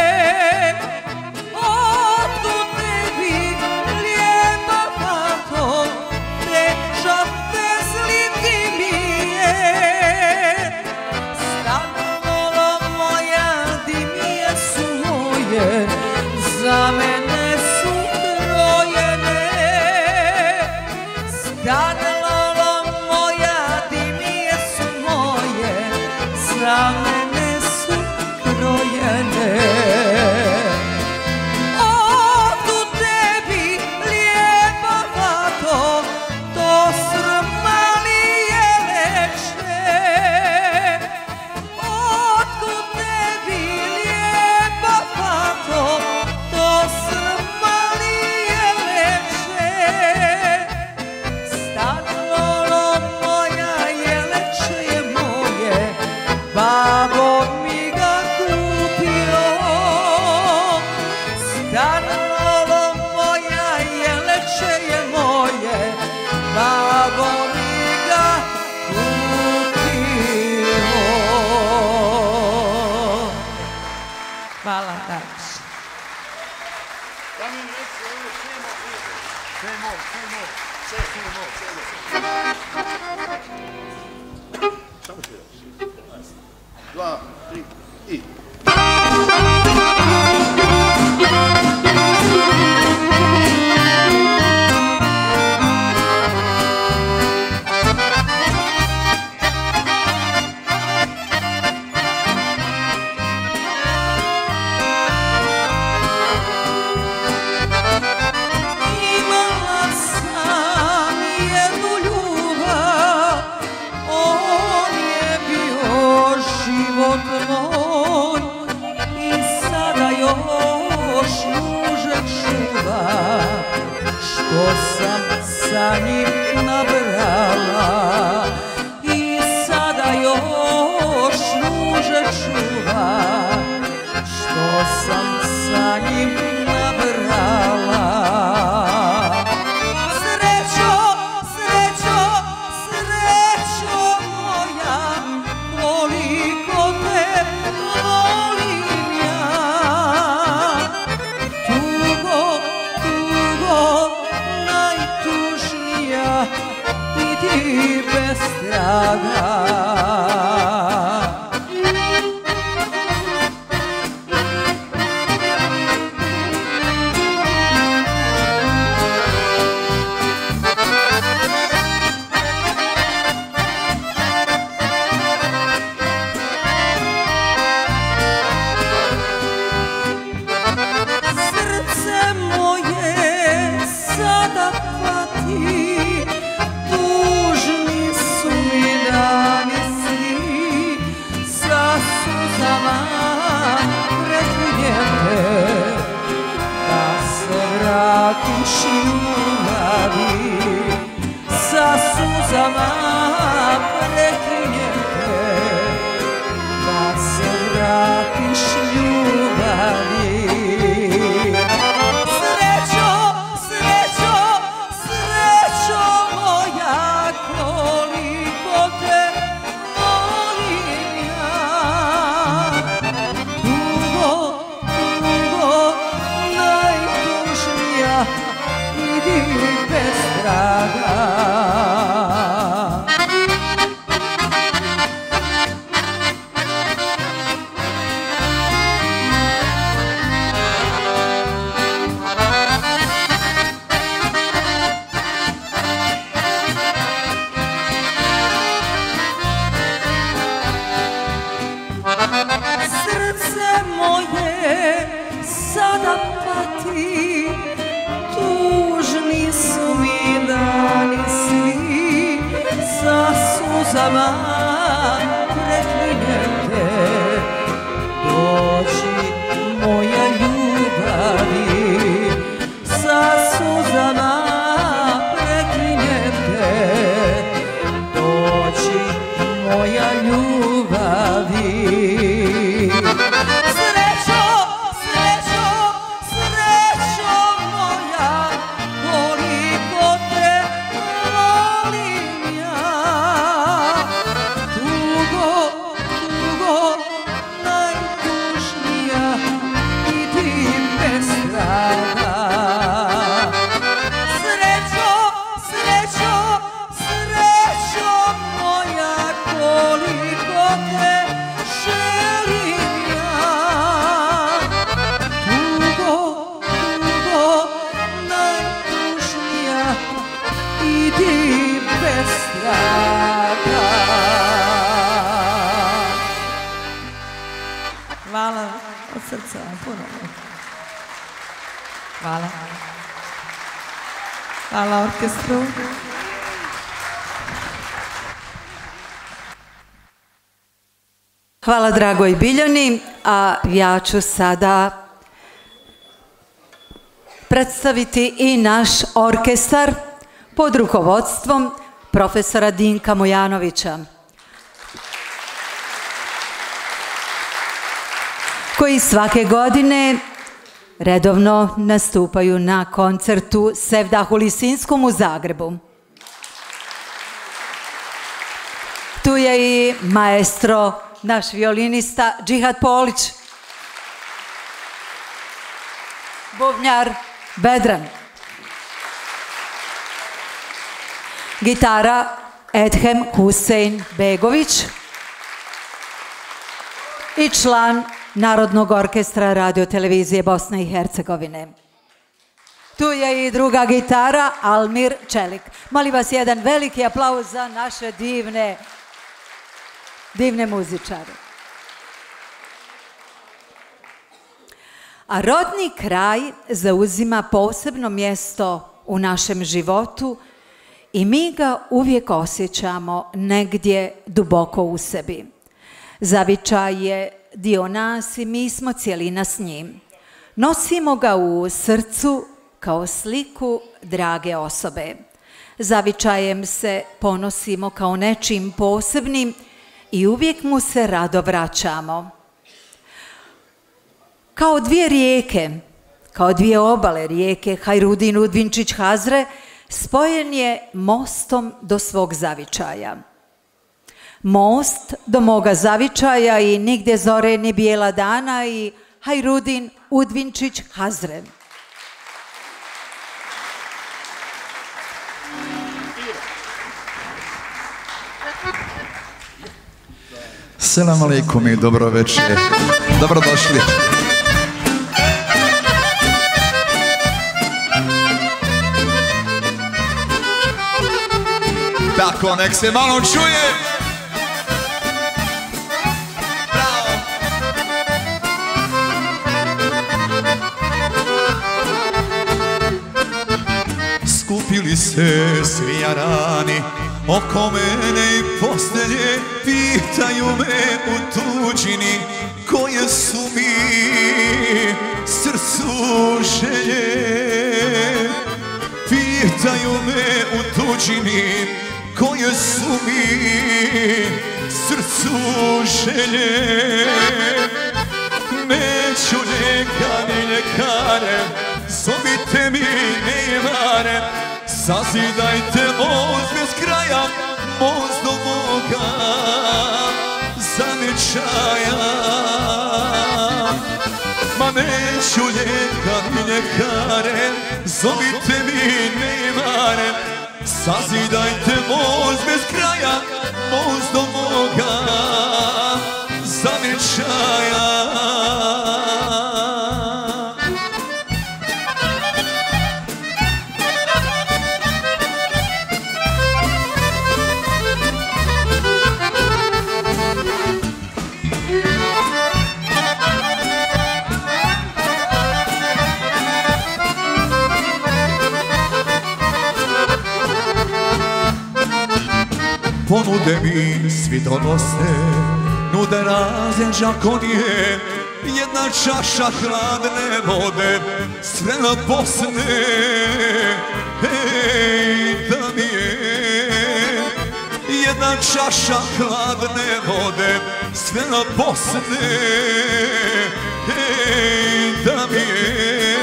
Otkud tebi lijepa fato, teža bez lidinije? Stanolo moja dimije su moje, za mene su krojene. Stanolo moja dimije su moje, za mene su krojene. Otkud tebi lijepa fato, to srmali jeleče? Otkud tebi lijepa fato, to srmali jeleče? Stanolo moja jeleče je moje, baba dva, tri i... Što sam sa njim nabrala i sada još ruže čuva. Što sam sa njim nabrala. Srećo, srećo, srećo moja, koliko te volim ja. Tugo, tugo, najtužnija i ti bez traga. Srce moje sada pati, tužni su mi dani svi, sa suzama preklinjete, da se vratiš ljubavi. Sa suzama preklinjete, da se vratiš ljubavi. Srećo, srećo, srećo moja, koliko te volim ja. Tugo, tugo, najtužnija, idi bez traga. Srce moje sada pati, tužni su mi dani svi, sa suzama preklinjete, dođi moja ljubavi. Sa suzama preklinjete, dođi moja ljubavi. Srećo, srećo, srećo moja, koliko te volim ja. Tugo, tugo, najtužnija i ti bez traga. Srećo, srećo, srećo moja, koliko te želim ja. Tugo, tugo, najtužnija, idi bez traga. Hvala od srca, puno. Hvala. Hvala orkestru. Hvala dragoj Biljani, a ja ću sada predstaviti i naš orkestar pod rukovodstvom profesora Dinka Mojanovića, koji svake godine redovno nastupaju na koncertu Sevdahu Lisinskom u Zagrebu. Tu je i maestro, naš violinista Džihad Polić, bubnjar Bedran, gitara Edhem Husein Begović, i član Narodnog orkestra Radio televizije Bosne i Hercegovine. Tu je i druga gitara, Almir Čelik. Molim vas jedan veliki aplauz za naše divne, divne muzičare. A rodni kraj zauzima posebno mjesto u našem životu i mi ga uvijek osjećamo negdje duboko u sebi. Zavičaj je dio nas i mi smo cijelina s njim. Nosimo ga u srcu kao sliku drage osobe. Zavičajem se ponosimo kao nečim posebnim i uvijek mu se rado vraćamo. Kao dvije rijeke, kao dvije obale rijeke Hajrudin, Udvinčić, Hazre, spojen je mostom do svog zavičaja. Most do moga zavičaja i nigdje zore ni bijela dana i Hajrudin, Udvinčić, Hazre. Selam alejkum i dobro večer. Dobrodošli. Tako, nek se malo čuje. Bravo. Skupili se svi jarani oko mene i postelje, pitaju me u tuđini koje su mi srcu želje. Pitaju me u tuđini koje su mi srcu želje. Neću lijeka ni ljekare, zovite mi nejmare, sazidajte most bez kraja, most do moga zavičaja. Ma neću lijeka ni ljekare, zovite mi nejmare, sazidajte most bez kraja, most do moga zavičaja. Ponude mi svi donose, nude razne žakonije, jedna čaša hladne vode, sve na Bosne, hej, da mi je. Jedna čaša hladne vode, sve na Bosne, hej, da mi je.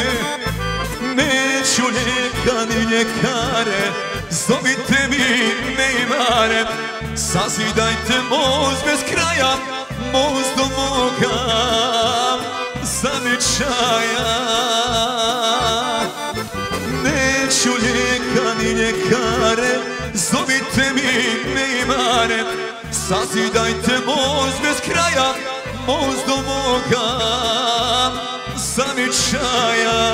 Neću lijeka ni ljekare, zovite mi nejmare, sazidajte most bez kraja, most do moga zavičaja. Neću lijeka ni ljekare, zovite mi nejmare, sazidajte most bez kraja, most do moga zavičaja.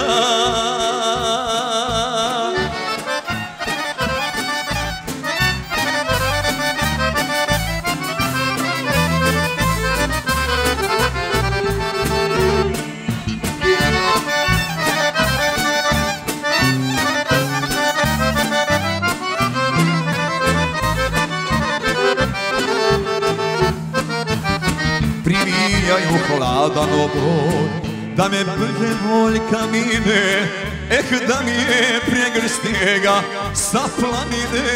Privijaju hladan obor, da me brže voljka mine, eh da mi je pregrš snijega sa planine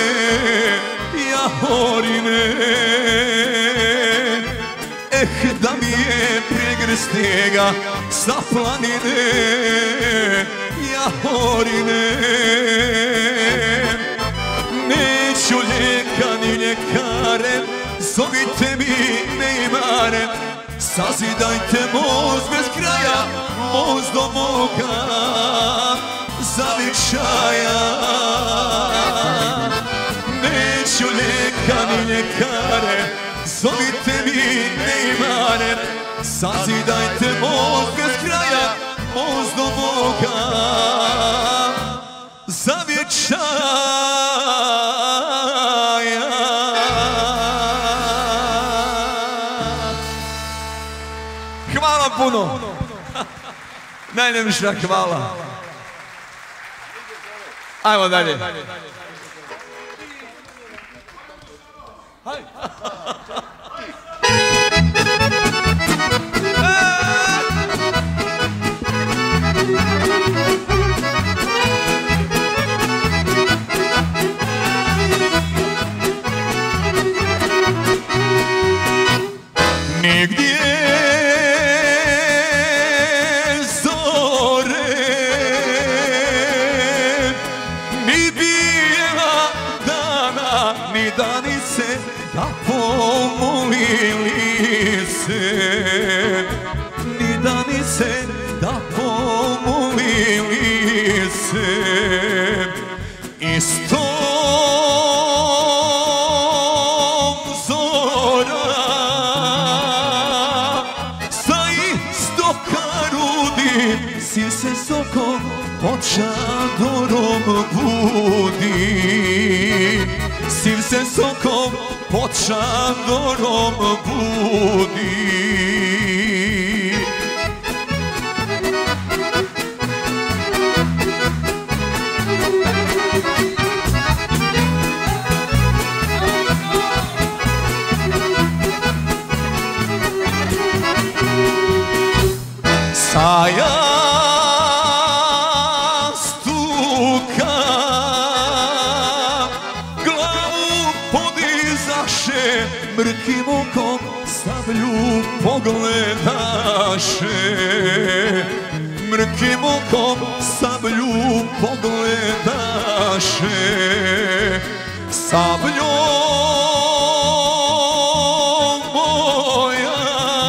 Jahorine. Eh da mi je pregrš snijega sa planine Jahorine. Neću lijeka ni ljekare, zovite mi nejmare, sazidajte most bez kraja, most do moga zavičaja. Neću lijeka ni ljekare, zovite mi neimanem, sazidajte most bez kraja, most do moga zavječaja. Hvala puno. Najljepša hvala. Ajmo dalje. Nigdje zore ni bijela dana ni danice da pomolili se, ni danice da pomolili se. Istom zora sa istoka rudi, si se sokom pod šadorom budi, si se sokom pod šadorom budi. Sa jastuka glavu podizaše, mrkim okom sablju pogledaše, mrkim okom sablju pogledaše. Sabljom moja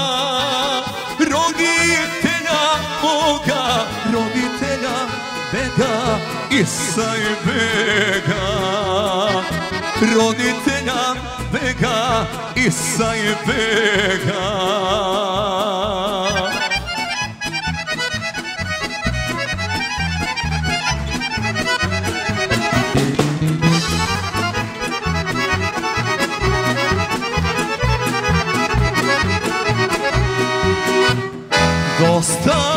roditelja moga, roditelja bega Isa i bega, roditelja bega Isa i bega. Dosta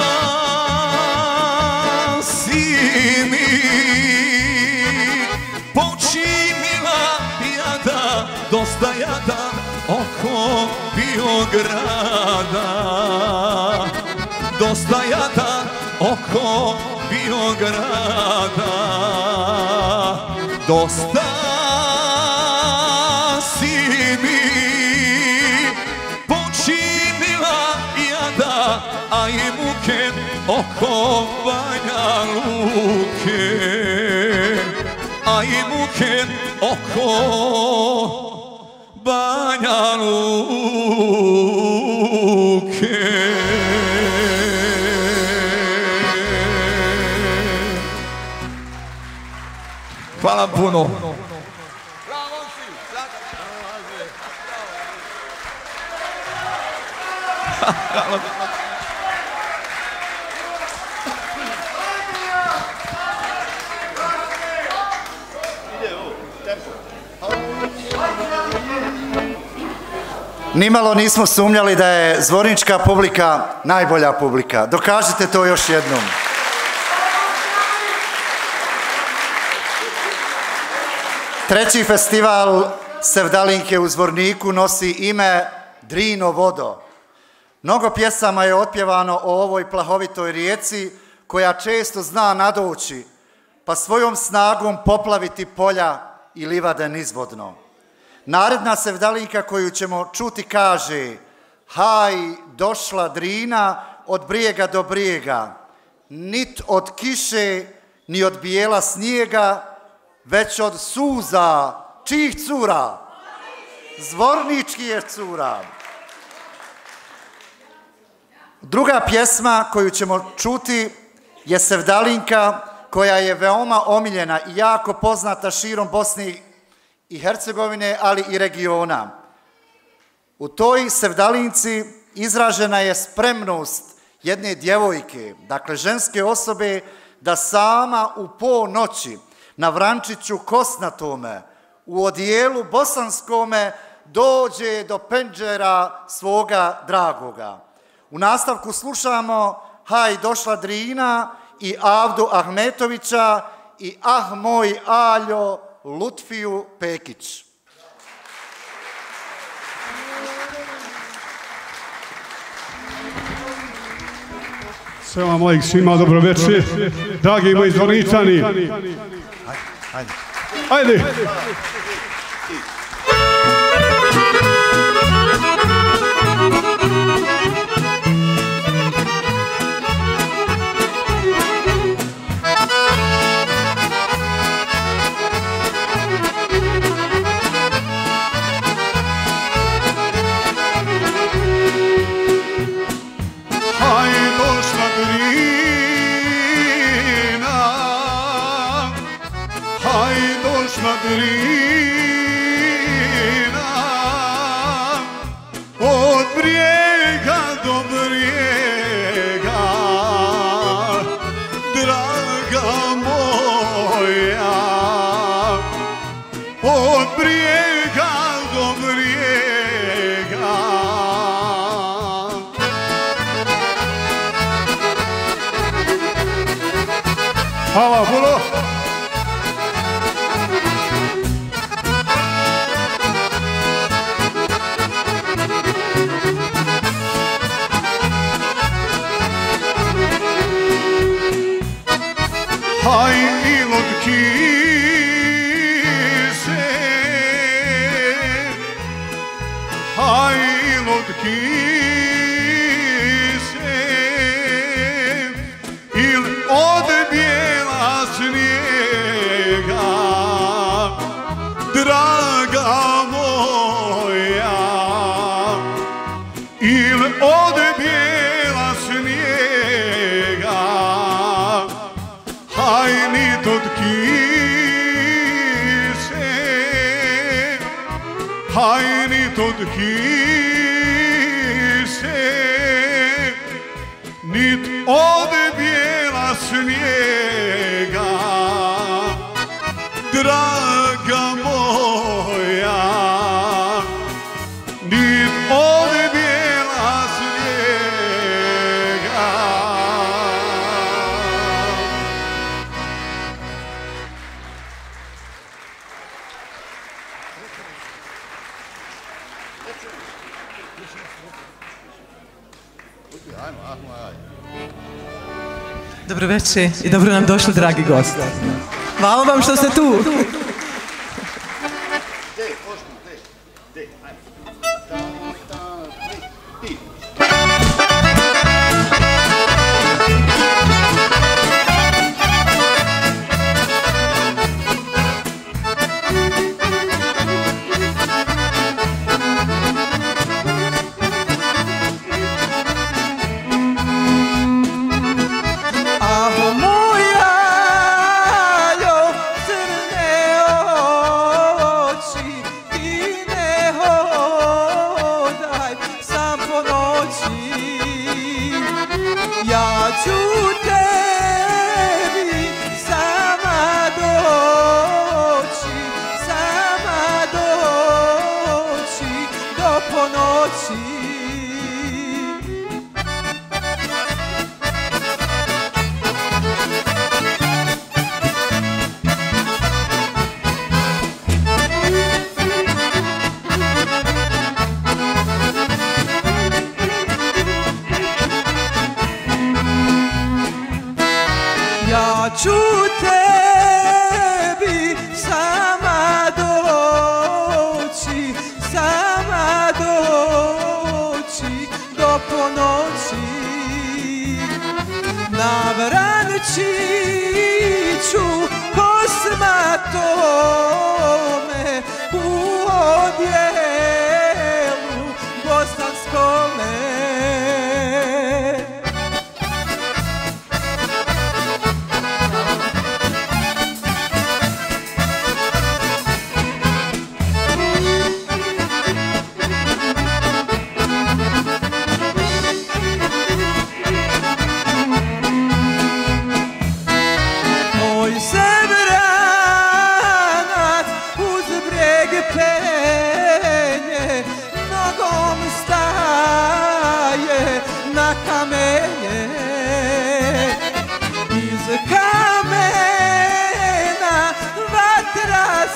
si mi počinila jada, dosta jada oko Biograda, dosta jada oko Biograda, dosta si mi počinila jada, a i muke oko Banja Luke, a i muke oko Banja Luke. Hvala puno. Nimalo nismo sumnjali da je zvornička publika najbolja publika. Dokažite to još jednom. Treći festival Sevdalinke u Zvorniku nosi ime Drino vodo. Mnogo pjesama je otpjevano o ovoj plahovitoj rijeci koja često zna nadoći, pa svojom snagom poplaviti polja i livade nizvodno. Naredna Sevdalinka koju ćemo čuti kaže: haj, došla Drina od brijega do brijega, nit od kiše, ni od bijela snijega, već od suza. Čijih cura? Zvornički je cura. Druga pjesma koju ćemo čuti je Sevdalinka koja je veoma omiljena i jako poznata širom Bosne i Hercegovine, ali i regiona. U toj sevdalinci izražena je spremnost jedne djevojke, dakle ženske osobe, da sama u ponoći na vrančiću kosnatome, u odijelu bosanskome, dođe do penđera svoga dragoga. U nastavku slušamo Haj došla Drina i Avdu Ahmetovića i Ah moj Aljo Lutfiju Pekić. Sve vam mojih svima dobro večer, dragi moji zvorničani. Ajde. Ajde. Drina, od brijega do brijega, draga moja, od brijega do brijega. Hvala puno. Haj ilotki se, haj ilotki se, il od bijela snijega, draga moja, il od bijela snijega. Haj nit od kise, haj nit od kise, nit od bijela snijega, draga moja, nit od bijela snijega. Dobro večer i dobro nam došli, dragi gosti. Hvala vam što ste tu.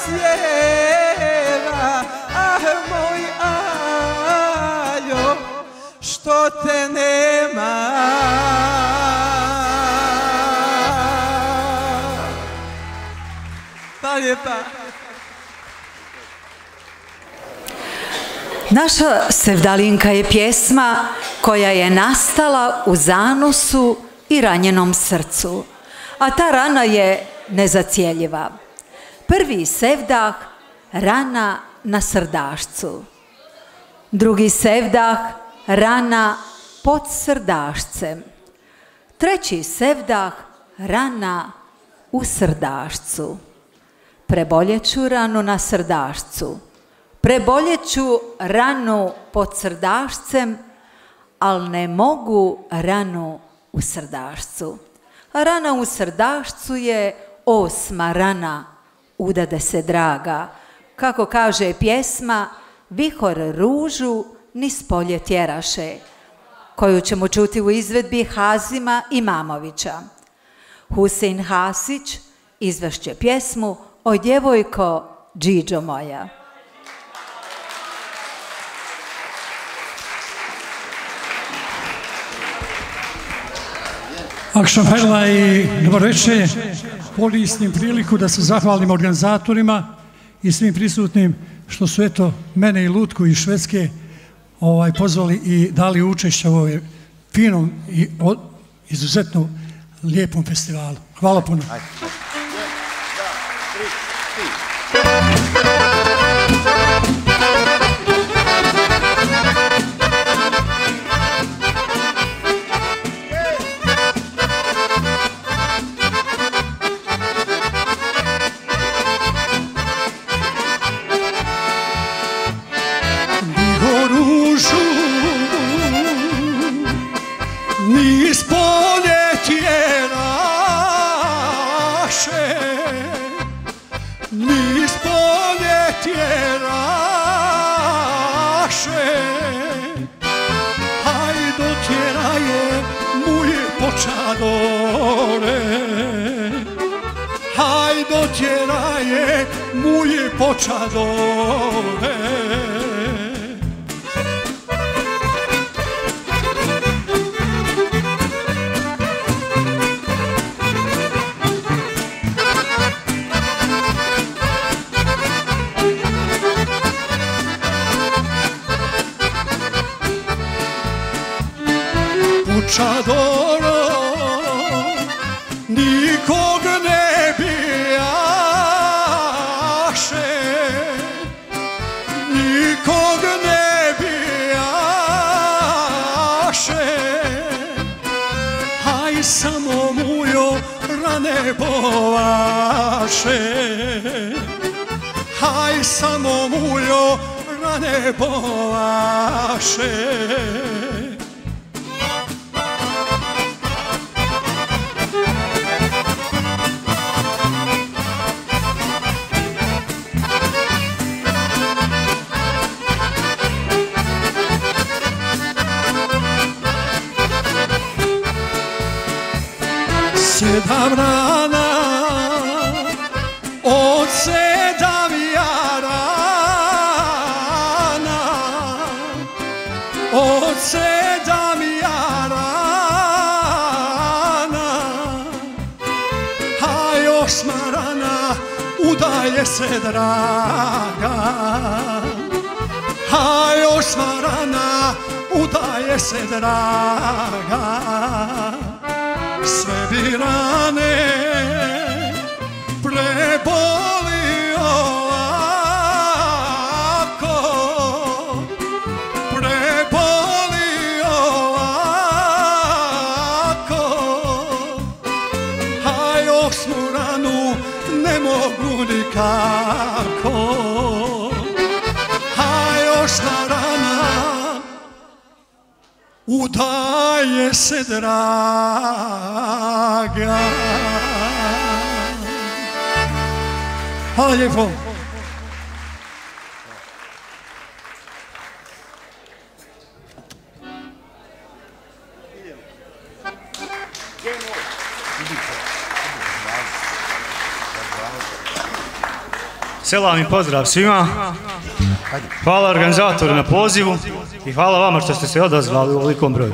sjeva, ah moj Aljo, što te nema. Hvala lijepa. Naša Sevdalinka je pjesma koja je nastala u zanosu i ranjenom srcu, a ta rana je nezacjeljiva. Prvi sevdah, rana na srdašcu. Drugi sevdah, rana pod srdašcem. Treći sevdah, rana u srdašcu. Preboljeću ranu na srdašcu. Preboljeću ranu pod srdašcem, ali ne mogu ranu u srdašcu. Rana u srdašcu je osma rana, udade se draga. Kako kaže pjesma, vihor ružu niz polje tjeraše, koju ćemo čuti u izvedbi Hazima Imamovića. Husein Hasić izvešće pjesmu Oj djevojko, džiđo moja. Akšam Hajla i dobroveče, koristim priliku da se zahvalim organizatorima i svim prisutnim što su eto mene i Lutku iz Švedske ovaj, pozvali i dali učešće u ovoj finom i o, izuzetno lijepom festivalu. Hvala puno. Niz polje tjeraše, niz polje tjeraše, hajdo tjeraje muje počadore, hajdo tjeraje muje počadore. Čadoro, nikog ne bijaše, nikog ne bijaše, haj samo mujo rane bovaše, haj samo mujo rane bovaše. Sedam rana, od sedam jarana, od sedam jarana, haj osma rana, udaje se draga, haj osma rana, udaje se draga. Sve bi rane prebolio ako, prebolio ako, haj osmu ranu ne mogu nikako, haj osma rana udaje se draga. Hvala lijepo. Selam i pozdrav svima. Hvala organizatoru na pozivu i hvala vama što ste se odazvali u ovolikom broju.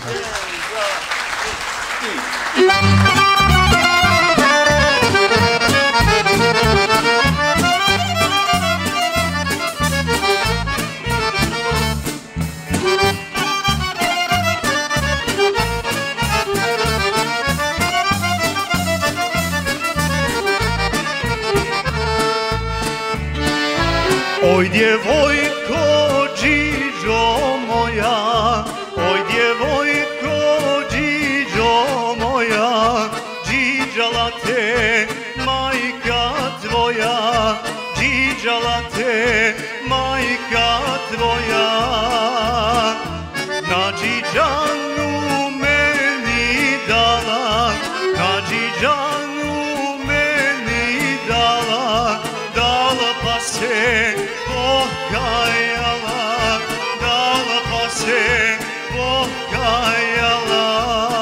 Oj djevojko, džiđo moja, oj djevojko, džiđo moja, džiđala te majka tvoja, džiđala te majka tvoja. Na džiđanu meni dala, na džiđanu meni dala, dala pa se pokajala, dala pa se pokajala.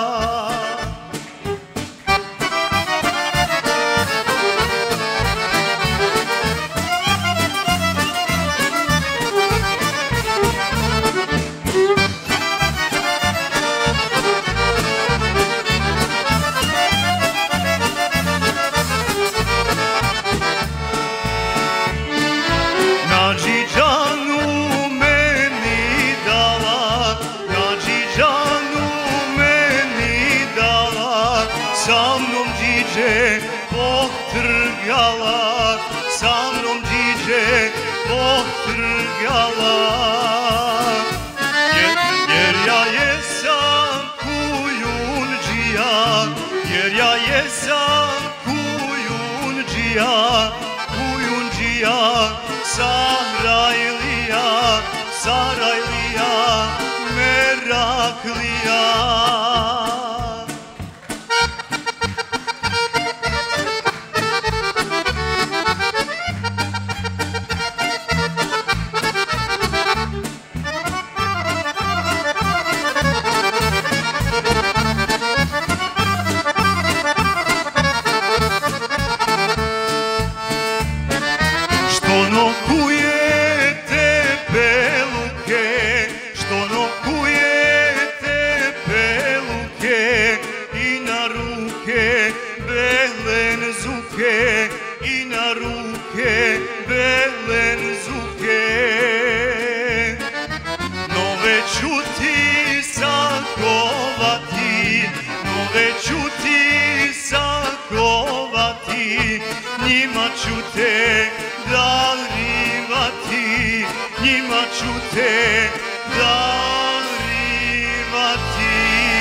Sa mnom džiđe potrgala, sa mnom džiđe potrgala. Jer, jer ja jesam kujundžija, jer ja jesam kujundžija, kujundžija Sarajlija, Sarajlija, Meraklija. Što nokujete peluke, što nokujete peluke, i na ruke belenzuke, i na ruke belenzuke. Nove ću ti sakovati, nove ću ti sakovati, njima ću te darivati, njima ću te darivati.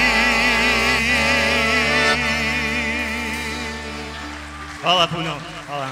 Hvala puno, hvala.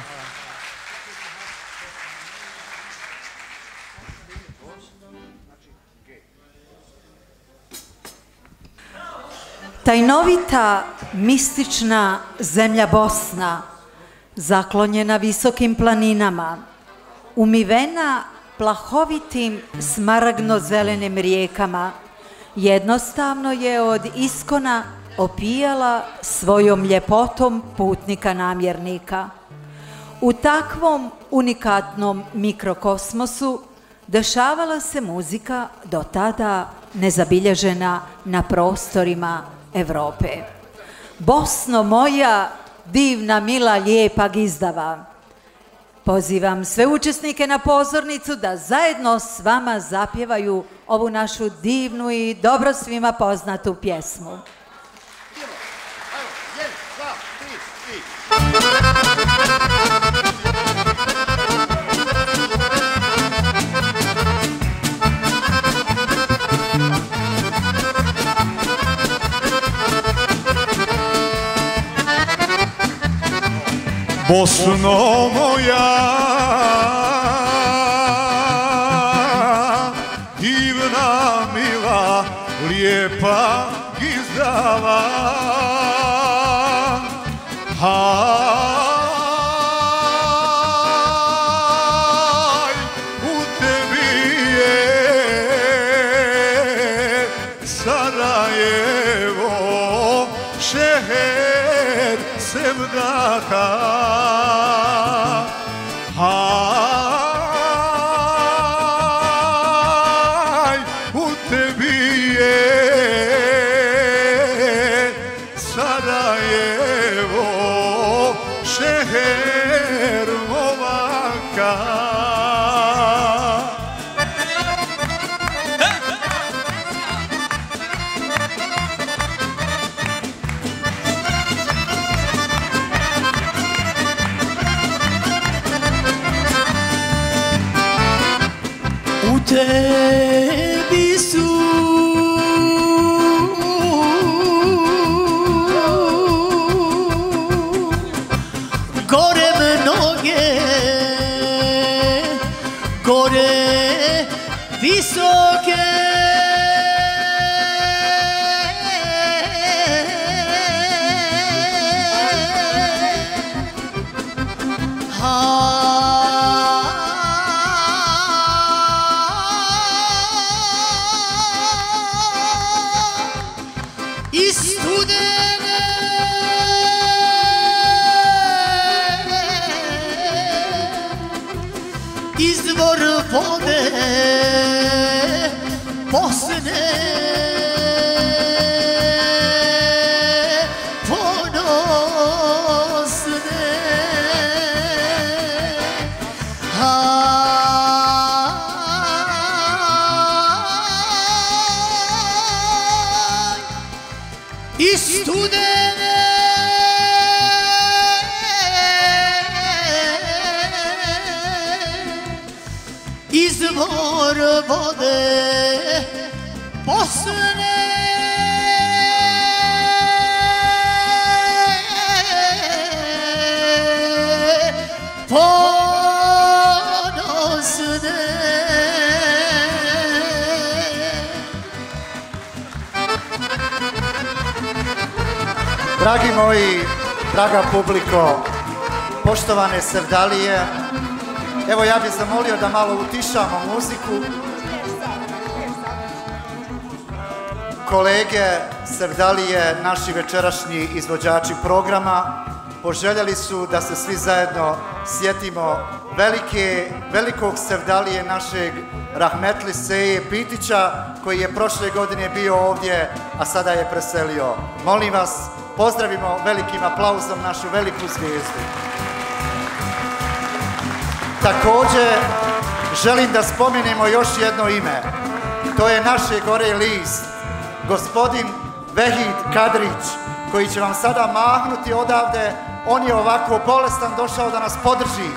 Tajnovita, mistična zemlja Bosna, zaklonjena visokim planinama, umivena plahovitim smaragno-zelenim rijekama, jednostavno je od iskona opijala svojom ljepotom putnika namjernika. U takvom unikatnom mikrokosmosu dešavala se muzika do tada nezabilježena na prostorima Evrope. Bosno moja, divna, mila, lijepa gizdava. Pozivam sve učesnike na pozornicu da zajedno s vama zapjevaju ovu našu divnu i dobro svima poznatu pjesmu. Bosno moja, divna, mila, lijepa gizdava, haj, u tebi je Sarajevo, šeher sevdaka. vode Bosne ponosne Aj, i studene izvor vode Bosne ponosne. Dragi moji, draga publiko, poštovane sevdalije, evo ja bih zamolio da malo utišamo muziku. Kolege sevdalije, naši večerašnji izvođači programa, poželjeli su da se svi zajedno sjetimo velike, velikog sevdalije našeg Rahmetli Seje Pitića, koji je prošle godine bio ovdje, a sada je preselio. Molim vas, pozdravimo velikim aplauzom našu veliku zvijezdu. Također, želim da spomenemo još jedno ime. To je naše gore list, gospodin Vehid Kadrić, koji će vam sada mahnuti odavde. On je ovako bolestan došao da nas podrži.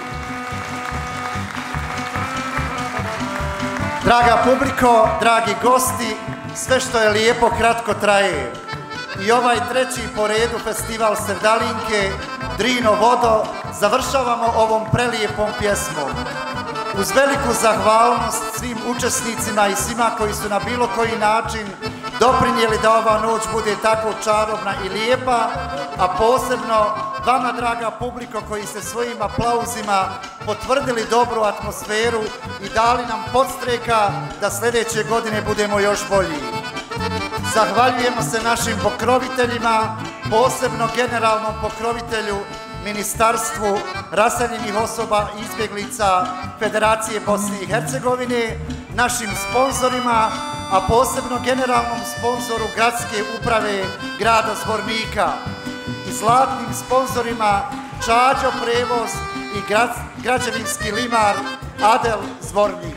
Draga publiko, dragi gosti, sve što je lijepo kratko traje. I ovaj treći po redu festival Sevdalinke, Drino vodo, završavamo ovom prelijepom pjesmom. Uz veliku zahvalnost svim učesnicima i svima koji su na bilo koji način doprinijeli da ova noć bude tako čarobna i lijepa, a posebno vama, draga publiko, koji ste svojim aplauzima potvrdili dobru atmosferu i dali nam podstreka da sljedeće godine budemo još bolji. Zahvaljujemo se našim pokroviteljima, posebno generalnom pokrovitelju Ministarstvu raseljenih osoba i izbjeglica Federacije Bosne i Hercegovine, našim sponzorima, a posebno generalnom sponzoru gradske uprave grada Zvornika i zlatnim sponzorima Čađo Prevoz i građevinski limar Adel Zvornik.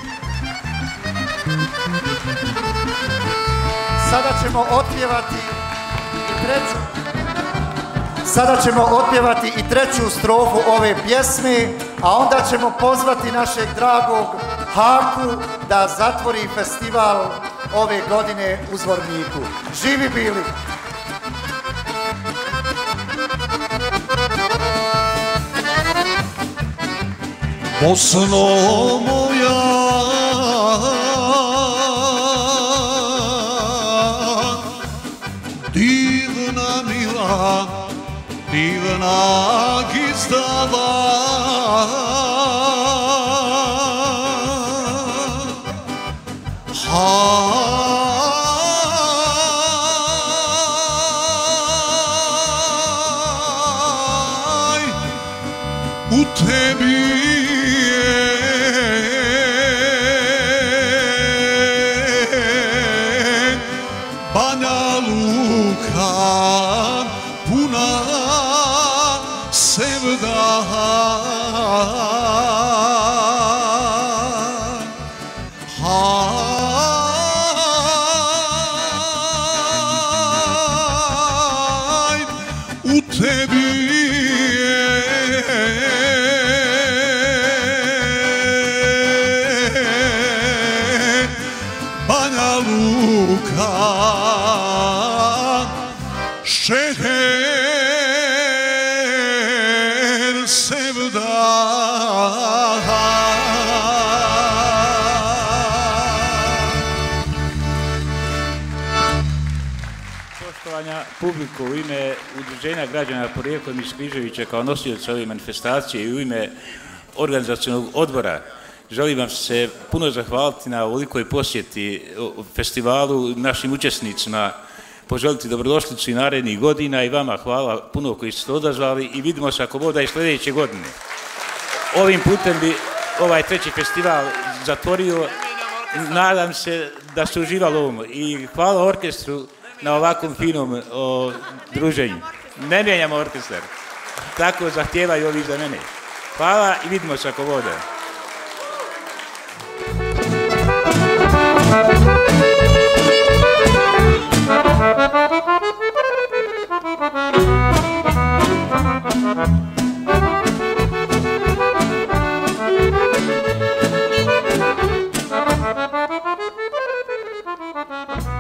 Sada ćemo otpjevati i treću Sada ćemo otpjevati i treću strofu ove pjesme, a onda ćemo pozvati našeg dragog Haku da zatvori festival ove godine u Zvorniku. Živi bili! Bosno moja, divna mila, divna gizdava, haj, u tebi je Banja Luka puna sevda, haj, u tebi je Banja Luka šeher sevda. Poštovanja publiku, u ime Udruženja građana Porijeklom iz Križevića kao nosioca ove manifestacije i u ime organizacionog odbora želim vam se puno zahvaliti na ovolikoj posjeti festivalu, našim učesnicima, poželiti dobrodošlicu i narednih godina i vama hvala puno koji ste odazvali i vidimo se ako voda i sljedeće godine. Ovim putem bi ovaj treći festival zatvorio. Nadam se da ste uživali ovom i hvala orkestru na ovakvom finom o, druženju. Ne mijenjamo orkestar. Tako zahtijevaju ovi za mene. Hvala i vidimo se ako vode. Thank you.